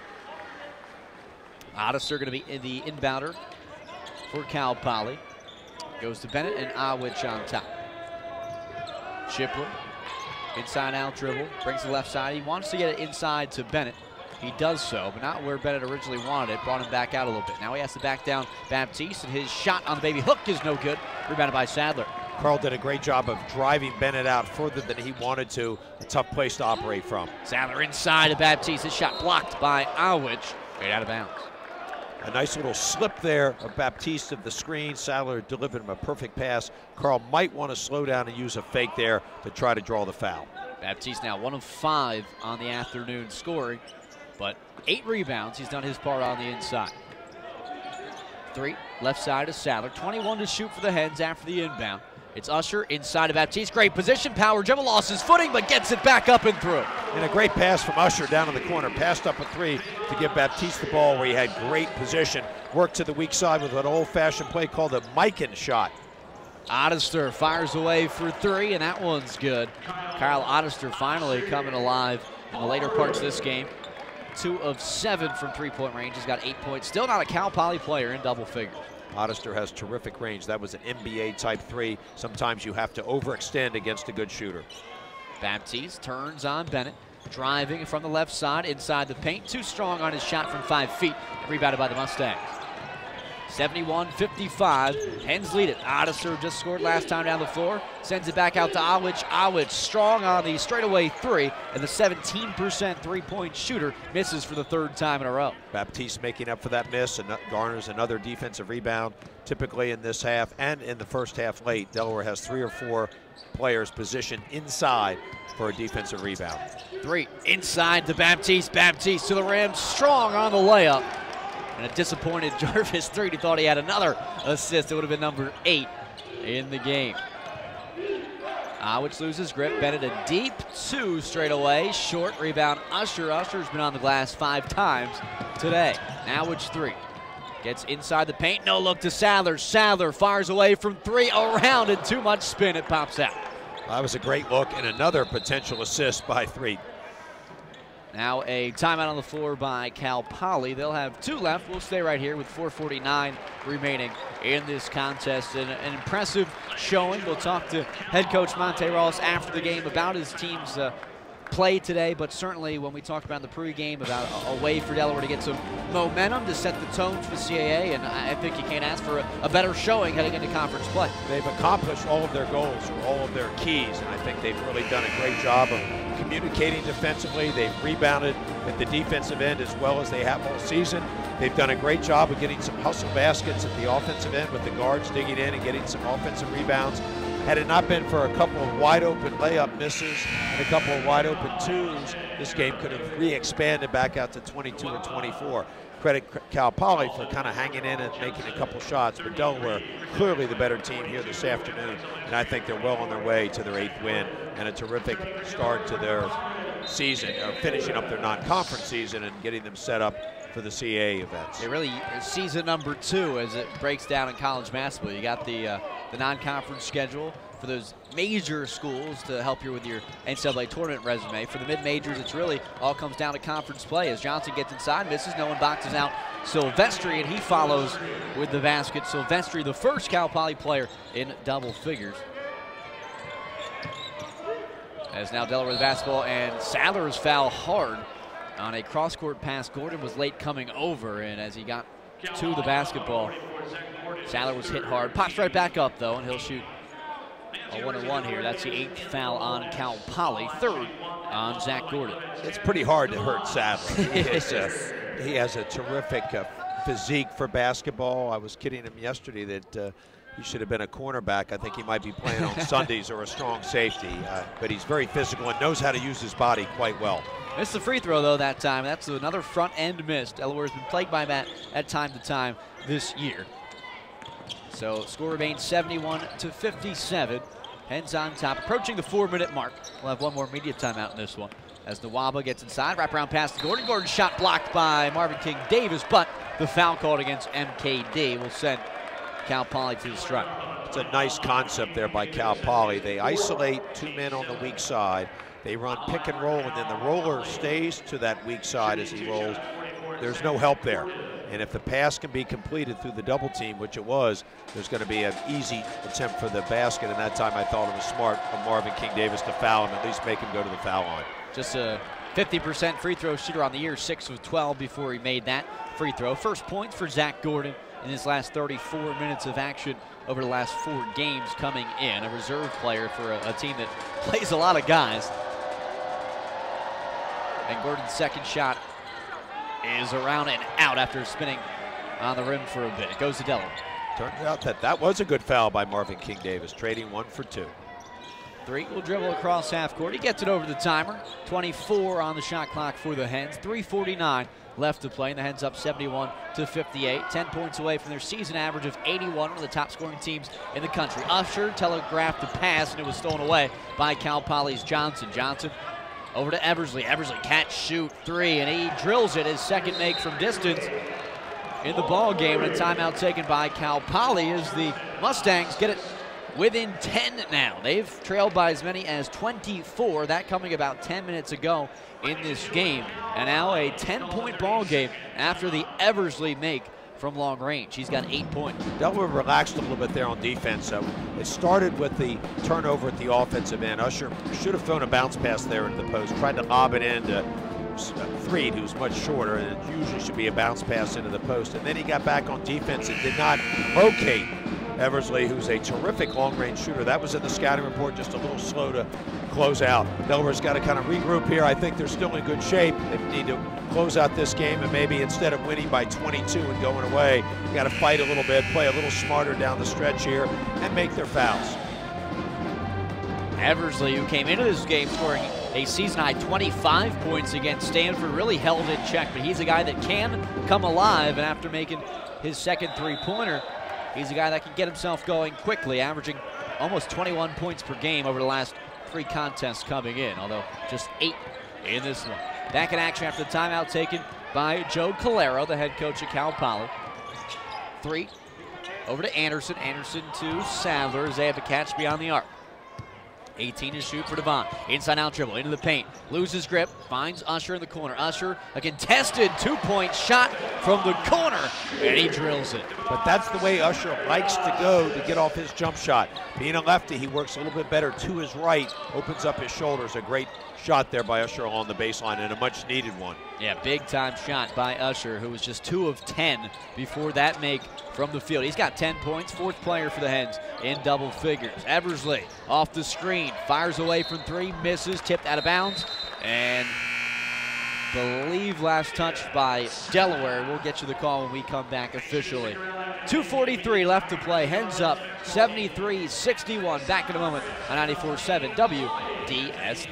Oddister going to be the inbounder for Cal Poly. Goes to Bennett and Awich on top. Shipley, inside out dribble, brings the left side. He wants to get it inside to Bennett. He does so, but not where Bennett originally wanted it. Brought him back out a little bit. Now he has to back down Baptiste, and his shot on the baby hook is no good. Rebounded by Sadler. Carl did a great job of driving Bennett out further than he wanted to. A tough place to operate from. Sadler inside of Baptiste. His shot blocked by Awich. Straight out of bounds. A nice little slip there of Baptiste of the screen. Sadler delivered him a perfect pass. Carl might want to slow down and use a fake there to try to draw the foul. Baptiste now 1 of 5 on the afternoon scoring, but 8 rebounds. He's done his part on the inside. 3, left side of Sadler. 21 to shoot for the Hens after the inbound. It's Usher inside of Baptiste. Great position, power dribble, lost his footing, but gets it back up and through. And a great pass from Usher down in the corner. Passed up a 3 to give Baptiste the ball where he had great position. Worked to the weak side with an old-fashioned play called a Mikan shot. Oddister fires away for 3, and that one's good. Kyle Oddister finally coming alive in the later parts of this game. 2 of 7 from three-point range. He's got 8 points. Still not a Cal Poly player in double figures. Oddister has terrific range. That was an NBA type 3. Sometimes you have to overextend against a good shooter. Baptiste turns on Bennett, driving from the left side inside the paint. Too strong on his shot from 5 feet. Rebounded by the Mustangs. 71-55. Hens lead it. Oddister just scored last time down the floor. Sends it back out to Awich. Awich strong on the straightaway 3, and the 17% three-point shooter misses for the 3rd time in a row. Baptiste making up for that miss and garners another defensive rebound. Typically in this half and in the first half late, Delaware has 3 or 4 players positioned inside for a defensive rebound. 3 inside to Baptiste. Baptiste to the rim, strong on the layup. And a disappointed Jarvis Threet. He thought he had another assist. It would have been number 8 in the game. Awich loses grip. Bennett a deep 2 straight away. Short rebound. Usher. Usher's been on the glass 5 times today. Awich 3. Gets inside the paint. No look to Sadler. Sadler fires away from 3. Around and too much spin. It pops out. That was a great look and another potential assist by Threet. Now a timeout on the floor by Cal Poly. They'll have 2 left. We'll stay right here with 4:49 remaining in this contest. And an impressive showing. We'll talk to head coach Monte Ross after the game about his team's play today, but certainly when we talked about in the pregame about a way for Delaware to get some momentum to set the tone for the CAA, and I think you can't ask for a better showing heading into conference play. They've accomplished all of their goals, or all of their keys, and I think they've really done a great job of communicating defensively. They've rebounded at the defensive end as well as they have all season. They've done a great job of getting some hustle baskets at the offensive end with the guards digging in and getting some offensive rebounds. Had it not been for a couple of wide open layup misses and a couple of wide open 2s, this game could have re-expanded back out to 22 or 24. Credit Cal Poly for kind of hanging in and making a couple shots, but Delaware clearly the better team here this afternoon, and I think they're well on their way to their 8th win and a terrific start to their season, or finishing up their non-conference season and getting them set up for the CAA events. It really season number 2 as it breaks down in college basketball. You got the non-conference schedule for those major schools to help you with your NCAA tournament resume. For the mid-majors, it's really all comes down to conference play. As Johnson gets inside, misses, no one boxes out Silvestri, and he follows with the basket. Silvestri, the first Cal Poly player in double figures. As now Delaware with the basketball, and Sadler is fouled hard on a cross-court pass. Gordon was late coming over, and as he got to the basketball, Sadler was hit hard. Pops right back up, though, and he'll shoot a 1-on-1 here. That's the 8th foul on Cal Poly, 3rd on Zach Gordon. It's pretty hard to hurt Sadler. He has a terrific physique for basketball. I was kidding him yesterday that he should have been a cornerback. I think he might be playing on Sundays or a strong safety. But he's very physical and knows how to use his body quite well. Missed the free throw, though, that time. That's another front end miss. Delaware's been plagued by that at time to time this year. So score remains 71-57. Hens on top, approaching the 4-minute mark. We'll have one more media timeout in this one. As Nawaba gets inside, wraparound pass to Gordon. Gordon's shot blocked by Marvin King Davis, but the foul called against MKD will send Cal Poly to the strike. It's a nice concept there by Cal Poly. They isolate 2 men on the weak side. They run pick and roll, and then the roller stays to that weak side as he rolls. There's no help there. And if the pass can be completed through the double team, which it was, there's going to be an easy attempt for the basket. And that time I thought it was smart of Marvin King Davis to foul him, at least make him go to the foul line. Just a 50% free throw shooter on the year, 6 of 12 before he made that free throw. First points for Zach Gordon in his last 34 minutes of action over the last 4 games coming in. A reserve player for a team that plays a lot of guys. And Gordon's second shot is around and out after spinning on the rim for a bit. It goes to Delaware. Turns out that was a good foul by Marvin King Davis, trading 1 for 2. 3 will dribble across half court. He gets it over the timer. 24 on the shot clock for the Hens. 3:49 left to play, and the Hens up 71-58. 10 points away from their season average of 81, one of the top scoring teams in the country. Usher telegraphed the pass, and it was stolen away by Cal Poly's Johnson. Johnson over to Eversley. Eversley catch, shoot, 3, and he drills it. His second make from distance in the ball game. And a timeout taken by Cal Poly as the Mustangs get it within 10 now. They've trailed by as many as 24. That coming about 10 minutes ago in this game. And now a 10-point ball game after the Eversley make from long range. He's got 8 points. Delaware relaxed a little bit there on defense. It started with the turnover at the offensive end. Usher should have thrown a bounce pass there into the post, tried to lob it in to Freed, who's much shorter, and it usually should be a bounce pass into the post. And then he got back on defense and did not locate Eversley, who's a terrific long-range shooter. That was in the scouting report, just a little slow to close out. Delaware's got to kind of regroup here. I think they're still in good shape. They need to close out this game, and maybe instead of winning by 22 and going away, you got to fight a little bit, play a little smarter down the stretch here, and make their fouls. Eversley, who came into this game scoring a season-high 25 points against Stanford, really held in check, but he's a guy that can come alive, and after making his second three-pointer, he's a guy that can get himself going quickly, averaging almost 21 points per game over the last 3 contests coming in, although just 8 in this one. Back in action after the timeout taken by Joe Calero, the head coach at Cal Poly. 3 over to Anderson. Anderson to Sadler as they have a catch beyond the arc. 18 to shoot for Devon. Inside out dribble into the paint. Loses grip. Finds Usher in the corner. Usher, a contested 2-point shot from the corner, and he drills it. But that's the way Usher likes to go to get off his jump shot. Being a lefty, he works a little bit better to his right, opens up his shoulders. A great shot there by Usher along the baseline, and a much needed one. Yeah, big time shot by Usher, who was just 2 of 10 before that make from the field. He's got 10 points, 4th player for the Hens in double figures. Eversley off the screen, fires away from 3, misses, tipped out of bounds, and believe last touch by Delaware. We'll get you the call when we come back officially. 2:43 left to play. Hens up 73-61. Back in a moment on 94.7 WDSD.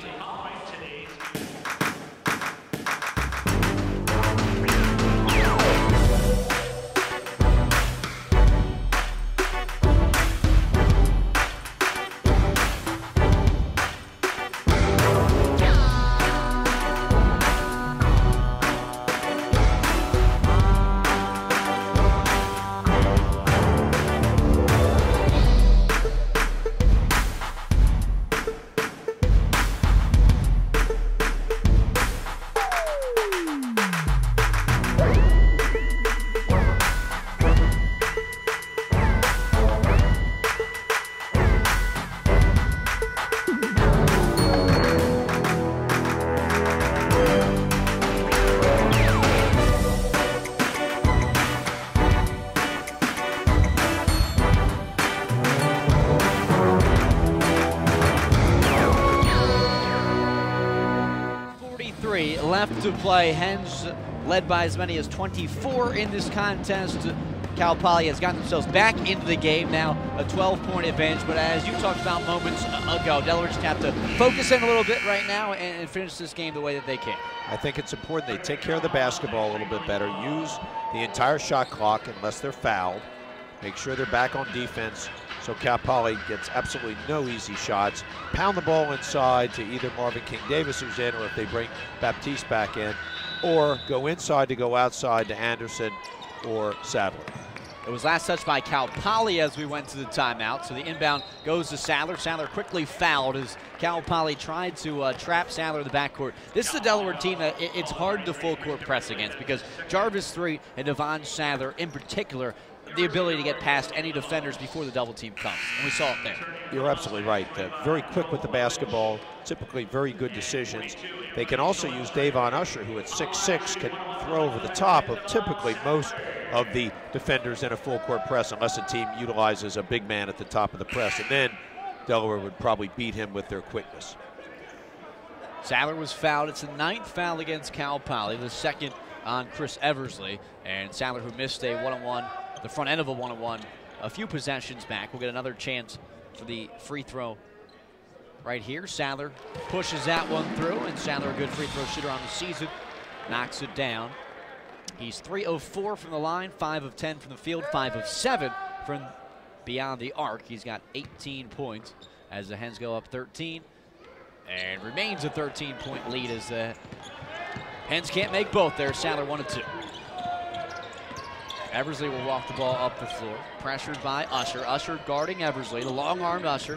Left to play. Hens led by as many as 24 in this contest. Cal Poly has gotten themselves back into the game now, a 12-point advantage. But as you talked about moments ago, Delaware just have to focus in a little bit right now and finish this game the way that they can. I think it's important they take care of the basketball a little bit better, use the entire shot clock unless they're fouled, make sure they're back on defense so Cal Poly gets absolutely no easy shots, pound the ball inside to either Marvin King-Davis, who's in, or if they bring Baptiste back in, or go inside to go outside to Anderson or Sadler. It was last touched by Cal Poly as we went to the timeout. So the inbound goes to Sadler. Sadler quickly fouled as Cal Poly tried to trap Sadler in the backcourt. This is a Delaware team that it's hard to full court press against because Jarvis Street and Devon Sadler in particular, the ability to get past any defenders before the double team comes. And we saw it there. You're absolutely right. Very quick with the basketball, typically very good decisions. They can also use Davon Usher, who at 6'6" can throw over the top of typically most of the defenders in a full court press unless a team utilizes a big man at the top of the press. And then Delaware would probably beat him with their quickness. Sadler was fouled. It's the 9th foul against Cal Poly, the 2nd on Chris Eversley. And Sadler, who missed a one-on-one, the front end of a one-on-one a few possessions back, will get another chance for the free throw right here. Sadler pushes that one through, and Sadler, a good free throw shooter on the season, knocks it down. He's 3 of 4 from the line, 5 of 10 from the field, 5 of 7 from beyond the arc. He's got 18 points as the Hens go up 13 and remains a 13-point lead as the Hens can't make both there. Sadler 1 of 2. Eversley will walk the ball up the floor, pressured by Usher. Usher guarding Eversley, the long-armed Usher.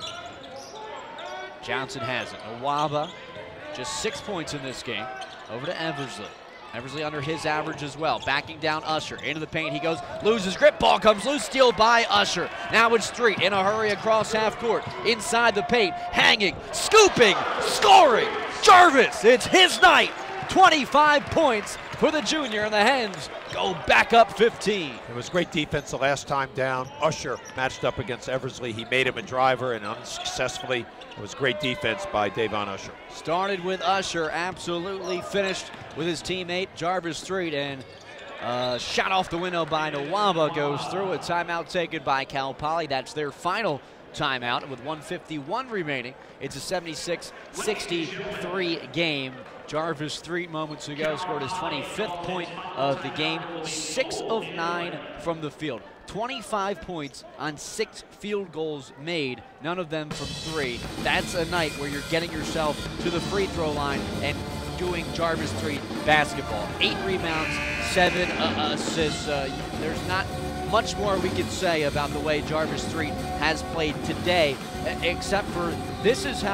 Johnson has it. Nwaba, just 6 points in this game. Over to Eversley. Eversley under his average as well. Backing down Usher. Into the paint he goes. Loses grip. Ball comes loose. Steal by Usher. Now it's Street in a hurry across half court. Inside the paint. Hanging. Scooping. Scoring. Jarvis. It's his night. 25 points for the junior, and the Hens go back up 15. It was great defense the last time down. Usher matched up against Eversley. He made him a driver and unsuccessfully. It was great defense by Davon Usher. Started with Usher, absolutely finished with his teammate Jarvis Street, and shot off the window by Nwaba goes through. A timeout taken by Cal Poly. That's their final timeout with 1:51 remaining. It's a 76-63 game. Jarvis Street moments ago scored his 25th point of the game, 6 of 9 from the field. 25 points on 6 field goals made, none of them from 3. That's a night where you're getting yourself to the free throw line and doing Jarvis Street basketball. 8 rebounds, 7 assists. There's not much more we can say about the way Jarvis Street has played today, except for this is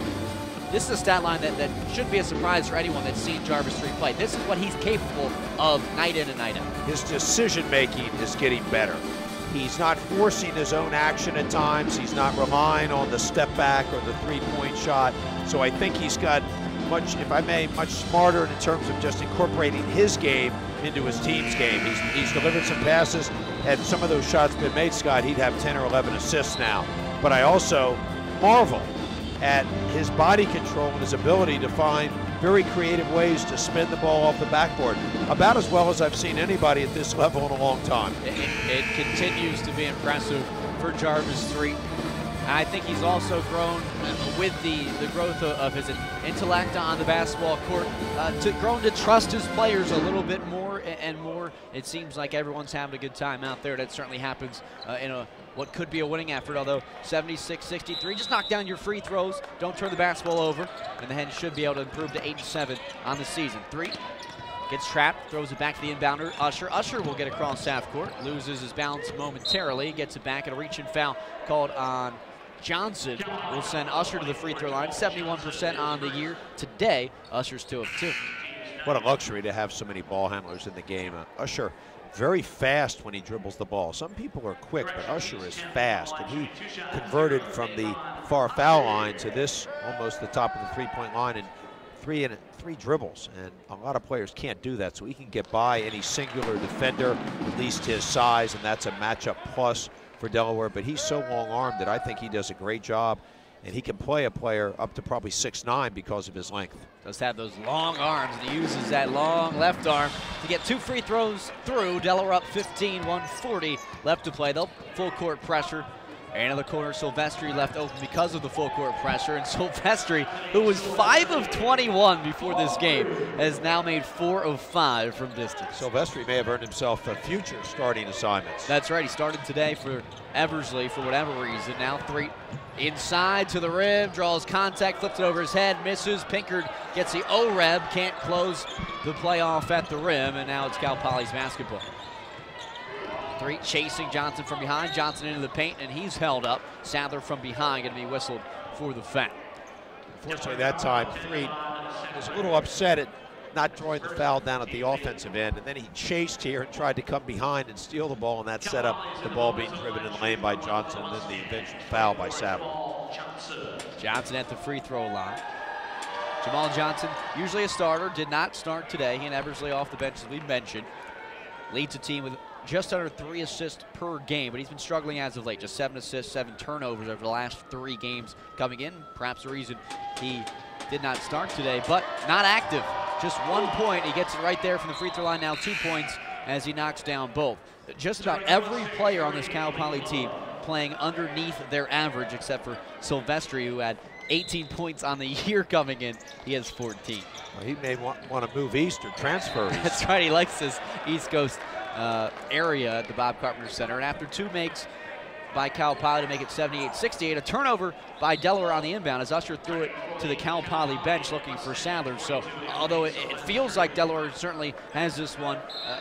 a stat line that should be a surprise for anyone that's seen Jarvis Street play. This is what he's capable of night in and night out. His decision-making is getting better. He's not forcing his own action at times. He's not relying on the step back or the three-point shot. So I think he's got much, if I may, much smarter in terms of just incorporating his game into his team's game. He's delivered some passes. Had some of those shots been made, Scott, he'd have 10 or 11 assists now. But I also marvel at his body control and his ability to find very creative ways to spin the ball off the backboard. About as well as I've seen anybody at this level in a long time. It continues to be impressive for Jarvis Street. I think he's also grown with the growth of his intellect on the basketball court, grown to trust his players a little bit more and more. It seems like everyone's having a good time out there. That certainly happens in what could be a winning effort, although 76-63. Just knock down your free throws. Don't turn the basketball over, and the Hens should be able to improve to 8-7 on the season. 3. Gets trapped, throws it back to the inbounder, Usher. Usher will get across half court, loses his balance momentarily, gets it back, and a reach-in foul called on Johnson will send Usher to the free throw line. 71% on the year. Today, Usher's 2 of 2. What a luxury to have so many ball handlers in the game. Usher, very fast when he dribbles the ball. Some people are quick, but Usher is fast, and he converted from the far foul line to this, almost the top of the three-point line, and three dribbles, and a lot of players can't do that, so he can get by any singular defender, at least his size, and that's a matchup plus for Delaware. But he's so long-armed that I think he does a great job and he can play a player up to probably 6'9" because of his length. Does have those long arms, and he uses that long left arm to get 2 free throws through. Delaware up 15, 140 left to play. They'll full court pressure. And in the corner, Silvestri left open because of the full court pressure. And Silvestri, who was 5 of 21 before this game, has now made 4 of 5 from distance. Silvestri may have earned himself a future starting assignments. That's right. He started today for Eversley for whatever reason. Now 3 inside to the rim, draws contact, flips it over his head, misses. Pinkard gets the O-Reb, can't close the play off at the rim, and now it's Cal Poly's basketball. 3 chasing Johnson from behind. Johnson into the paint, and he's held up. Sadler from behind going to be whistled for the foul. Unfortunately, that time, 3 was a little upset at not drawing the foul down at the offensive end, and then he chased here and tried to come behind and steal the ball, and that set up the ball being driven in the lane by Johnson, and then the eventual foul by Sadler. Johnson at the free throw line. Jamal Johnson, usually a starter, did not start today. He and Eversley off the bench, as we mentioned. Leads the team with just under 3 assists per game, but he's been struggling as of late. Just 7 assists, 7 turnovers over the last 3 games coming in. Perhaps the reason he did not start today, but not active. Just 1 point. He gets it right there from the free throw line. Now 2 points as he knocks down both. Just about every player on this Cal Poly team playing underneath their average, except for Silvestri, who had 18 points on the year coming in. He has 14. Well, he may want to move east or transfer east. That's right. He likes this East Coast area at the Bob Carpenter Center. And after 2 makes by Cal Poly to make it 78-68, a turnover by Delaware on the inbound as Usher threw it to the Cal Poly bench looking for Sadler. So although it feels like Delaware certainly has this one,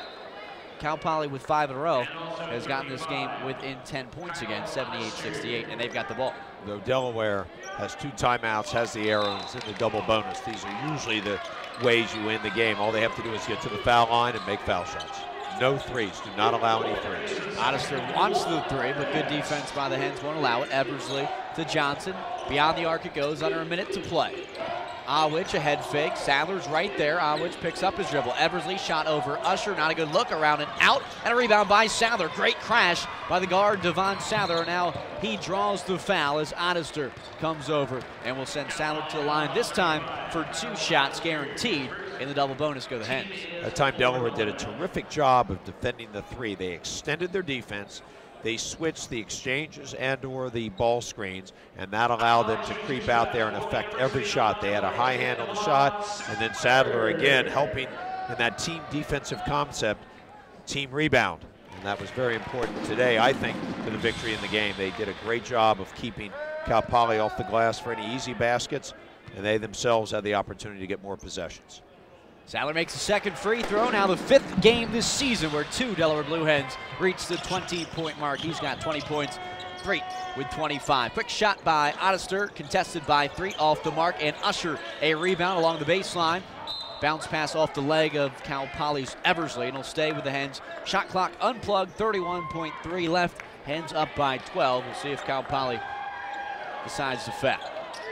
Cal Poly with 5 in a row has gotten this game within 10 points again, 78-68, and they've got the ball. Though Delaware has 2 timeouts, has the arrows in the double bonus. These are usually the ways you win the game. All they have to do is get to the foul line and make foul shots. No threes. Do not allow any threes. Oddister wants the 3, but good defense by the Hens won't allow it. Eversley to Johnson. Beyond the arc it goes, under a minute to play. Awich a head fake. Sadler's right there. Awich picks up his dribble. Eversley shot over Usher. Not a good look, around and out. And a rebound by Sadler. Great crash by the guard, Devon Sadler. Now he draws the foul as Oddister comes over and will send Sadler to the line this time for 2 shots guaranteed. In the double bonus go the Hens. That time Delaware did a terrific job of defending the 3. They extended their defense. They switched the exchanges and or the ball screens, and that allowed them to creep out there and affect every shot. They had a high hand on the shot, and then Sadler again helping in that team defensive concept, team rebound. And that was very important today, I think, for the victory in the game. They did a great job of keeping Cal Poly off the glass for any easy baskets, and they themselves had the opportunity to get more possessions. Sadler makes the 2nd free throw. Now the 5th game this season where 2 Delaware Blue Hens reach the 20-point mark. He's got 20 points, 3 with 25. Quick shot by Oddister, contested by 3 off the mark, and Usher a rebound along the baseline. Bounce pass off the leg of Cal Poly's Eversley, and he'll stay with the Hens. Shot clock unplugged, 31.3 left. Hens up by 12. We'll see if Cal Poly decides to foul.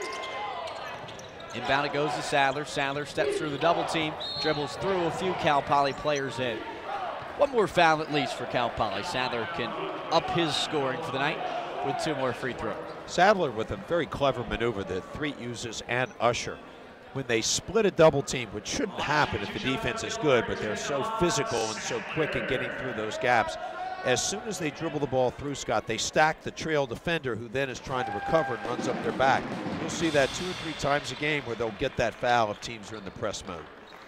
Inbound it goes to Sadler. Sadler steps through the double team, dribbles through a few Cal Poly players in. 1 more foul at least for Cal Poly. Sadler can up his scoring for the night with 2 more free throws. Sadler with a very clever maneuver that 3 uses and Usher. When they split a double team, which shouldn't happen if the defense is good, but they're so physical and so quick at getting through those gaps. As soon as they dribble the ball through, Scott, they stack the trail defender who then is trying to recover and runs up their back. You'll see that 2 or 3 times a game where they'll get that foul if teams are in the press mode.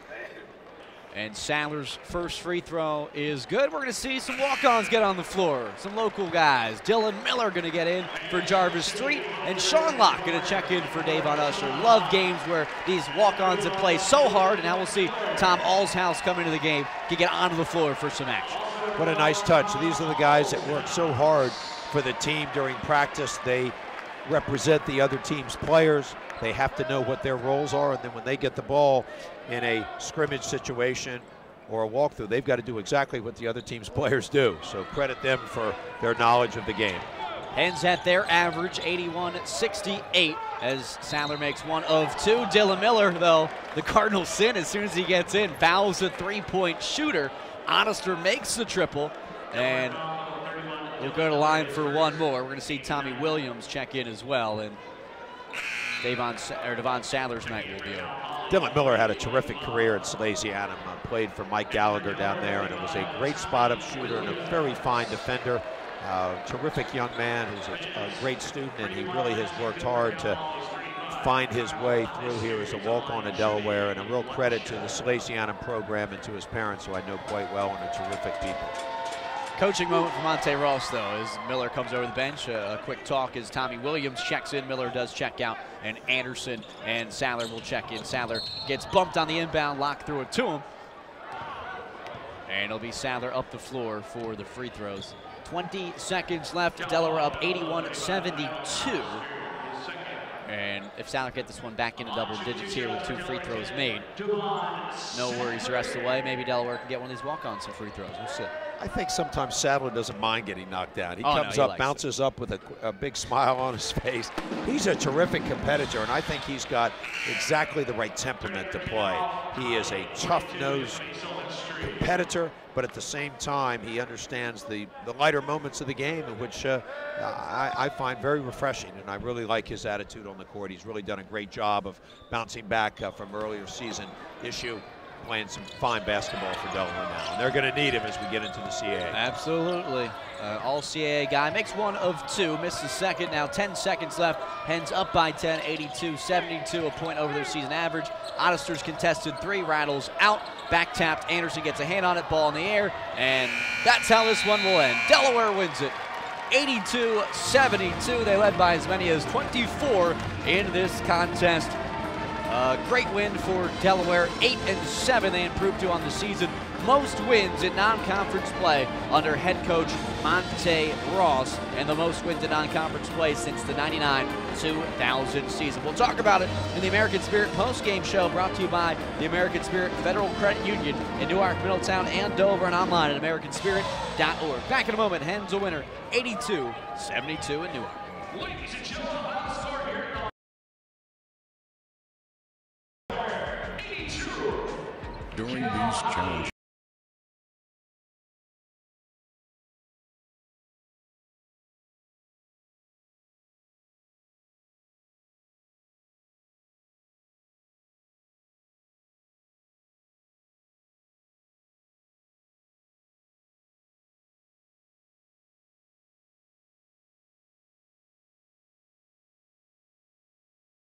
And Sadler's first free throw is good. We're going to see some walk-ons get on the floor. Some local guys. Dylan Miller going to get in for Jarvis Street, and Sean Locke going to check in for Davon Usher. Love games where these walk-ons that play so hard, and now we'll see Tom Allshouse come into the game to get onto the floor for some action. What a nice touch. These are the guys that work so hard for the team during practice. They represent the other team's players. They have to know what their roles are, and then when they get the ball in a scrimmage situation or a walkthrough, they've got to do exactly what the other team's players do. So credit them for their knowledge of the game. Hens at their average, 81-68, as Sadler makes 1 of 2. Dylan Miller, though, the Cardinal sin as soon as he gets in, fouls a 3-point shooter. Oddister makes the triple, and we'll go to line for 1 more. We're going to see Tommy Williams check in as well. And Devon Sadler's night will be over. Dylan Miller had a terrific career at Salesianum, played for Mike Gallagher down there, and it was a great spot-up shooter and a very fine defender. Terrific young man who's a great student, and he really has worked hard to find his way through here as a walk-on to Delaware, and a real credit to the Salesianum program and to his parents, who I know quite well, and are terrific people. Coaching moment for Monte Ross, though, as Miller comes over the bench. A quick talk as Tommy Williams checks in. Miller does check out, and Anderson and Sadler will check in. Sadler gets bumped on the inbound, lock through it to him. And it'll be Sadler up the floor for the free throws. 20 seconds left. Delaware up 81-72. And if Sadler get this one back into double digits here with 2 free throws made, no worries the rest of the way. Maybe Delaware can get one of these walk-ons some free throws. We'll see. I think sometimes Sadler doesn't mind getting knocked down. He comes up, bounces up with a big smile on his face. He's a terrific competitor, and I think he's got exactly the right temperament to play. He is a tough-nosed competitor, but at the same time, he understands the lighter moments of the game, in which I find very refreshing, and I really like his attitude on the court. He's really done a great job of bouncing back from earlier season issue, playing some fine basketball for Delaware now. And they're going to need him as we get into the CAA. Absolutely. All CAA guy. Makes 1 of 2. Missed the second. Now 10 seconds left. Hens up by 10, 82-72. A point over their season average. Ottester's contested 3. Rattles out. Back tapped. Anderson gets a hand on it. Ball in the air. And that's how this one will end. Delaware wins it. 82-72. They led by as many as 24 in this contest. Great win for Delaware, 8-7 they improved to on the season. Most wins in non-conference play under head coach Monte Ross, and the most wins in non-conference play since the 99-2000 season. We'll talk about it in the American Spirit post-game show, brought to you by the American Spirit Federal Credit Union in Newark, Middletown, and Dover, and online at americanspirit.org. Back in a moment. Hens a winner, 82-72 in Newark. Ladies and gentlemen, during these challenges.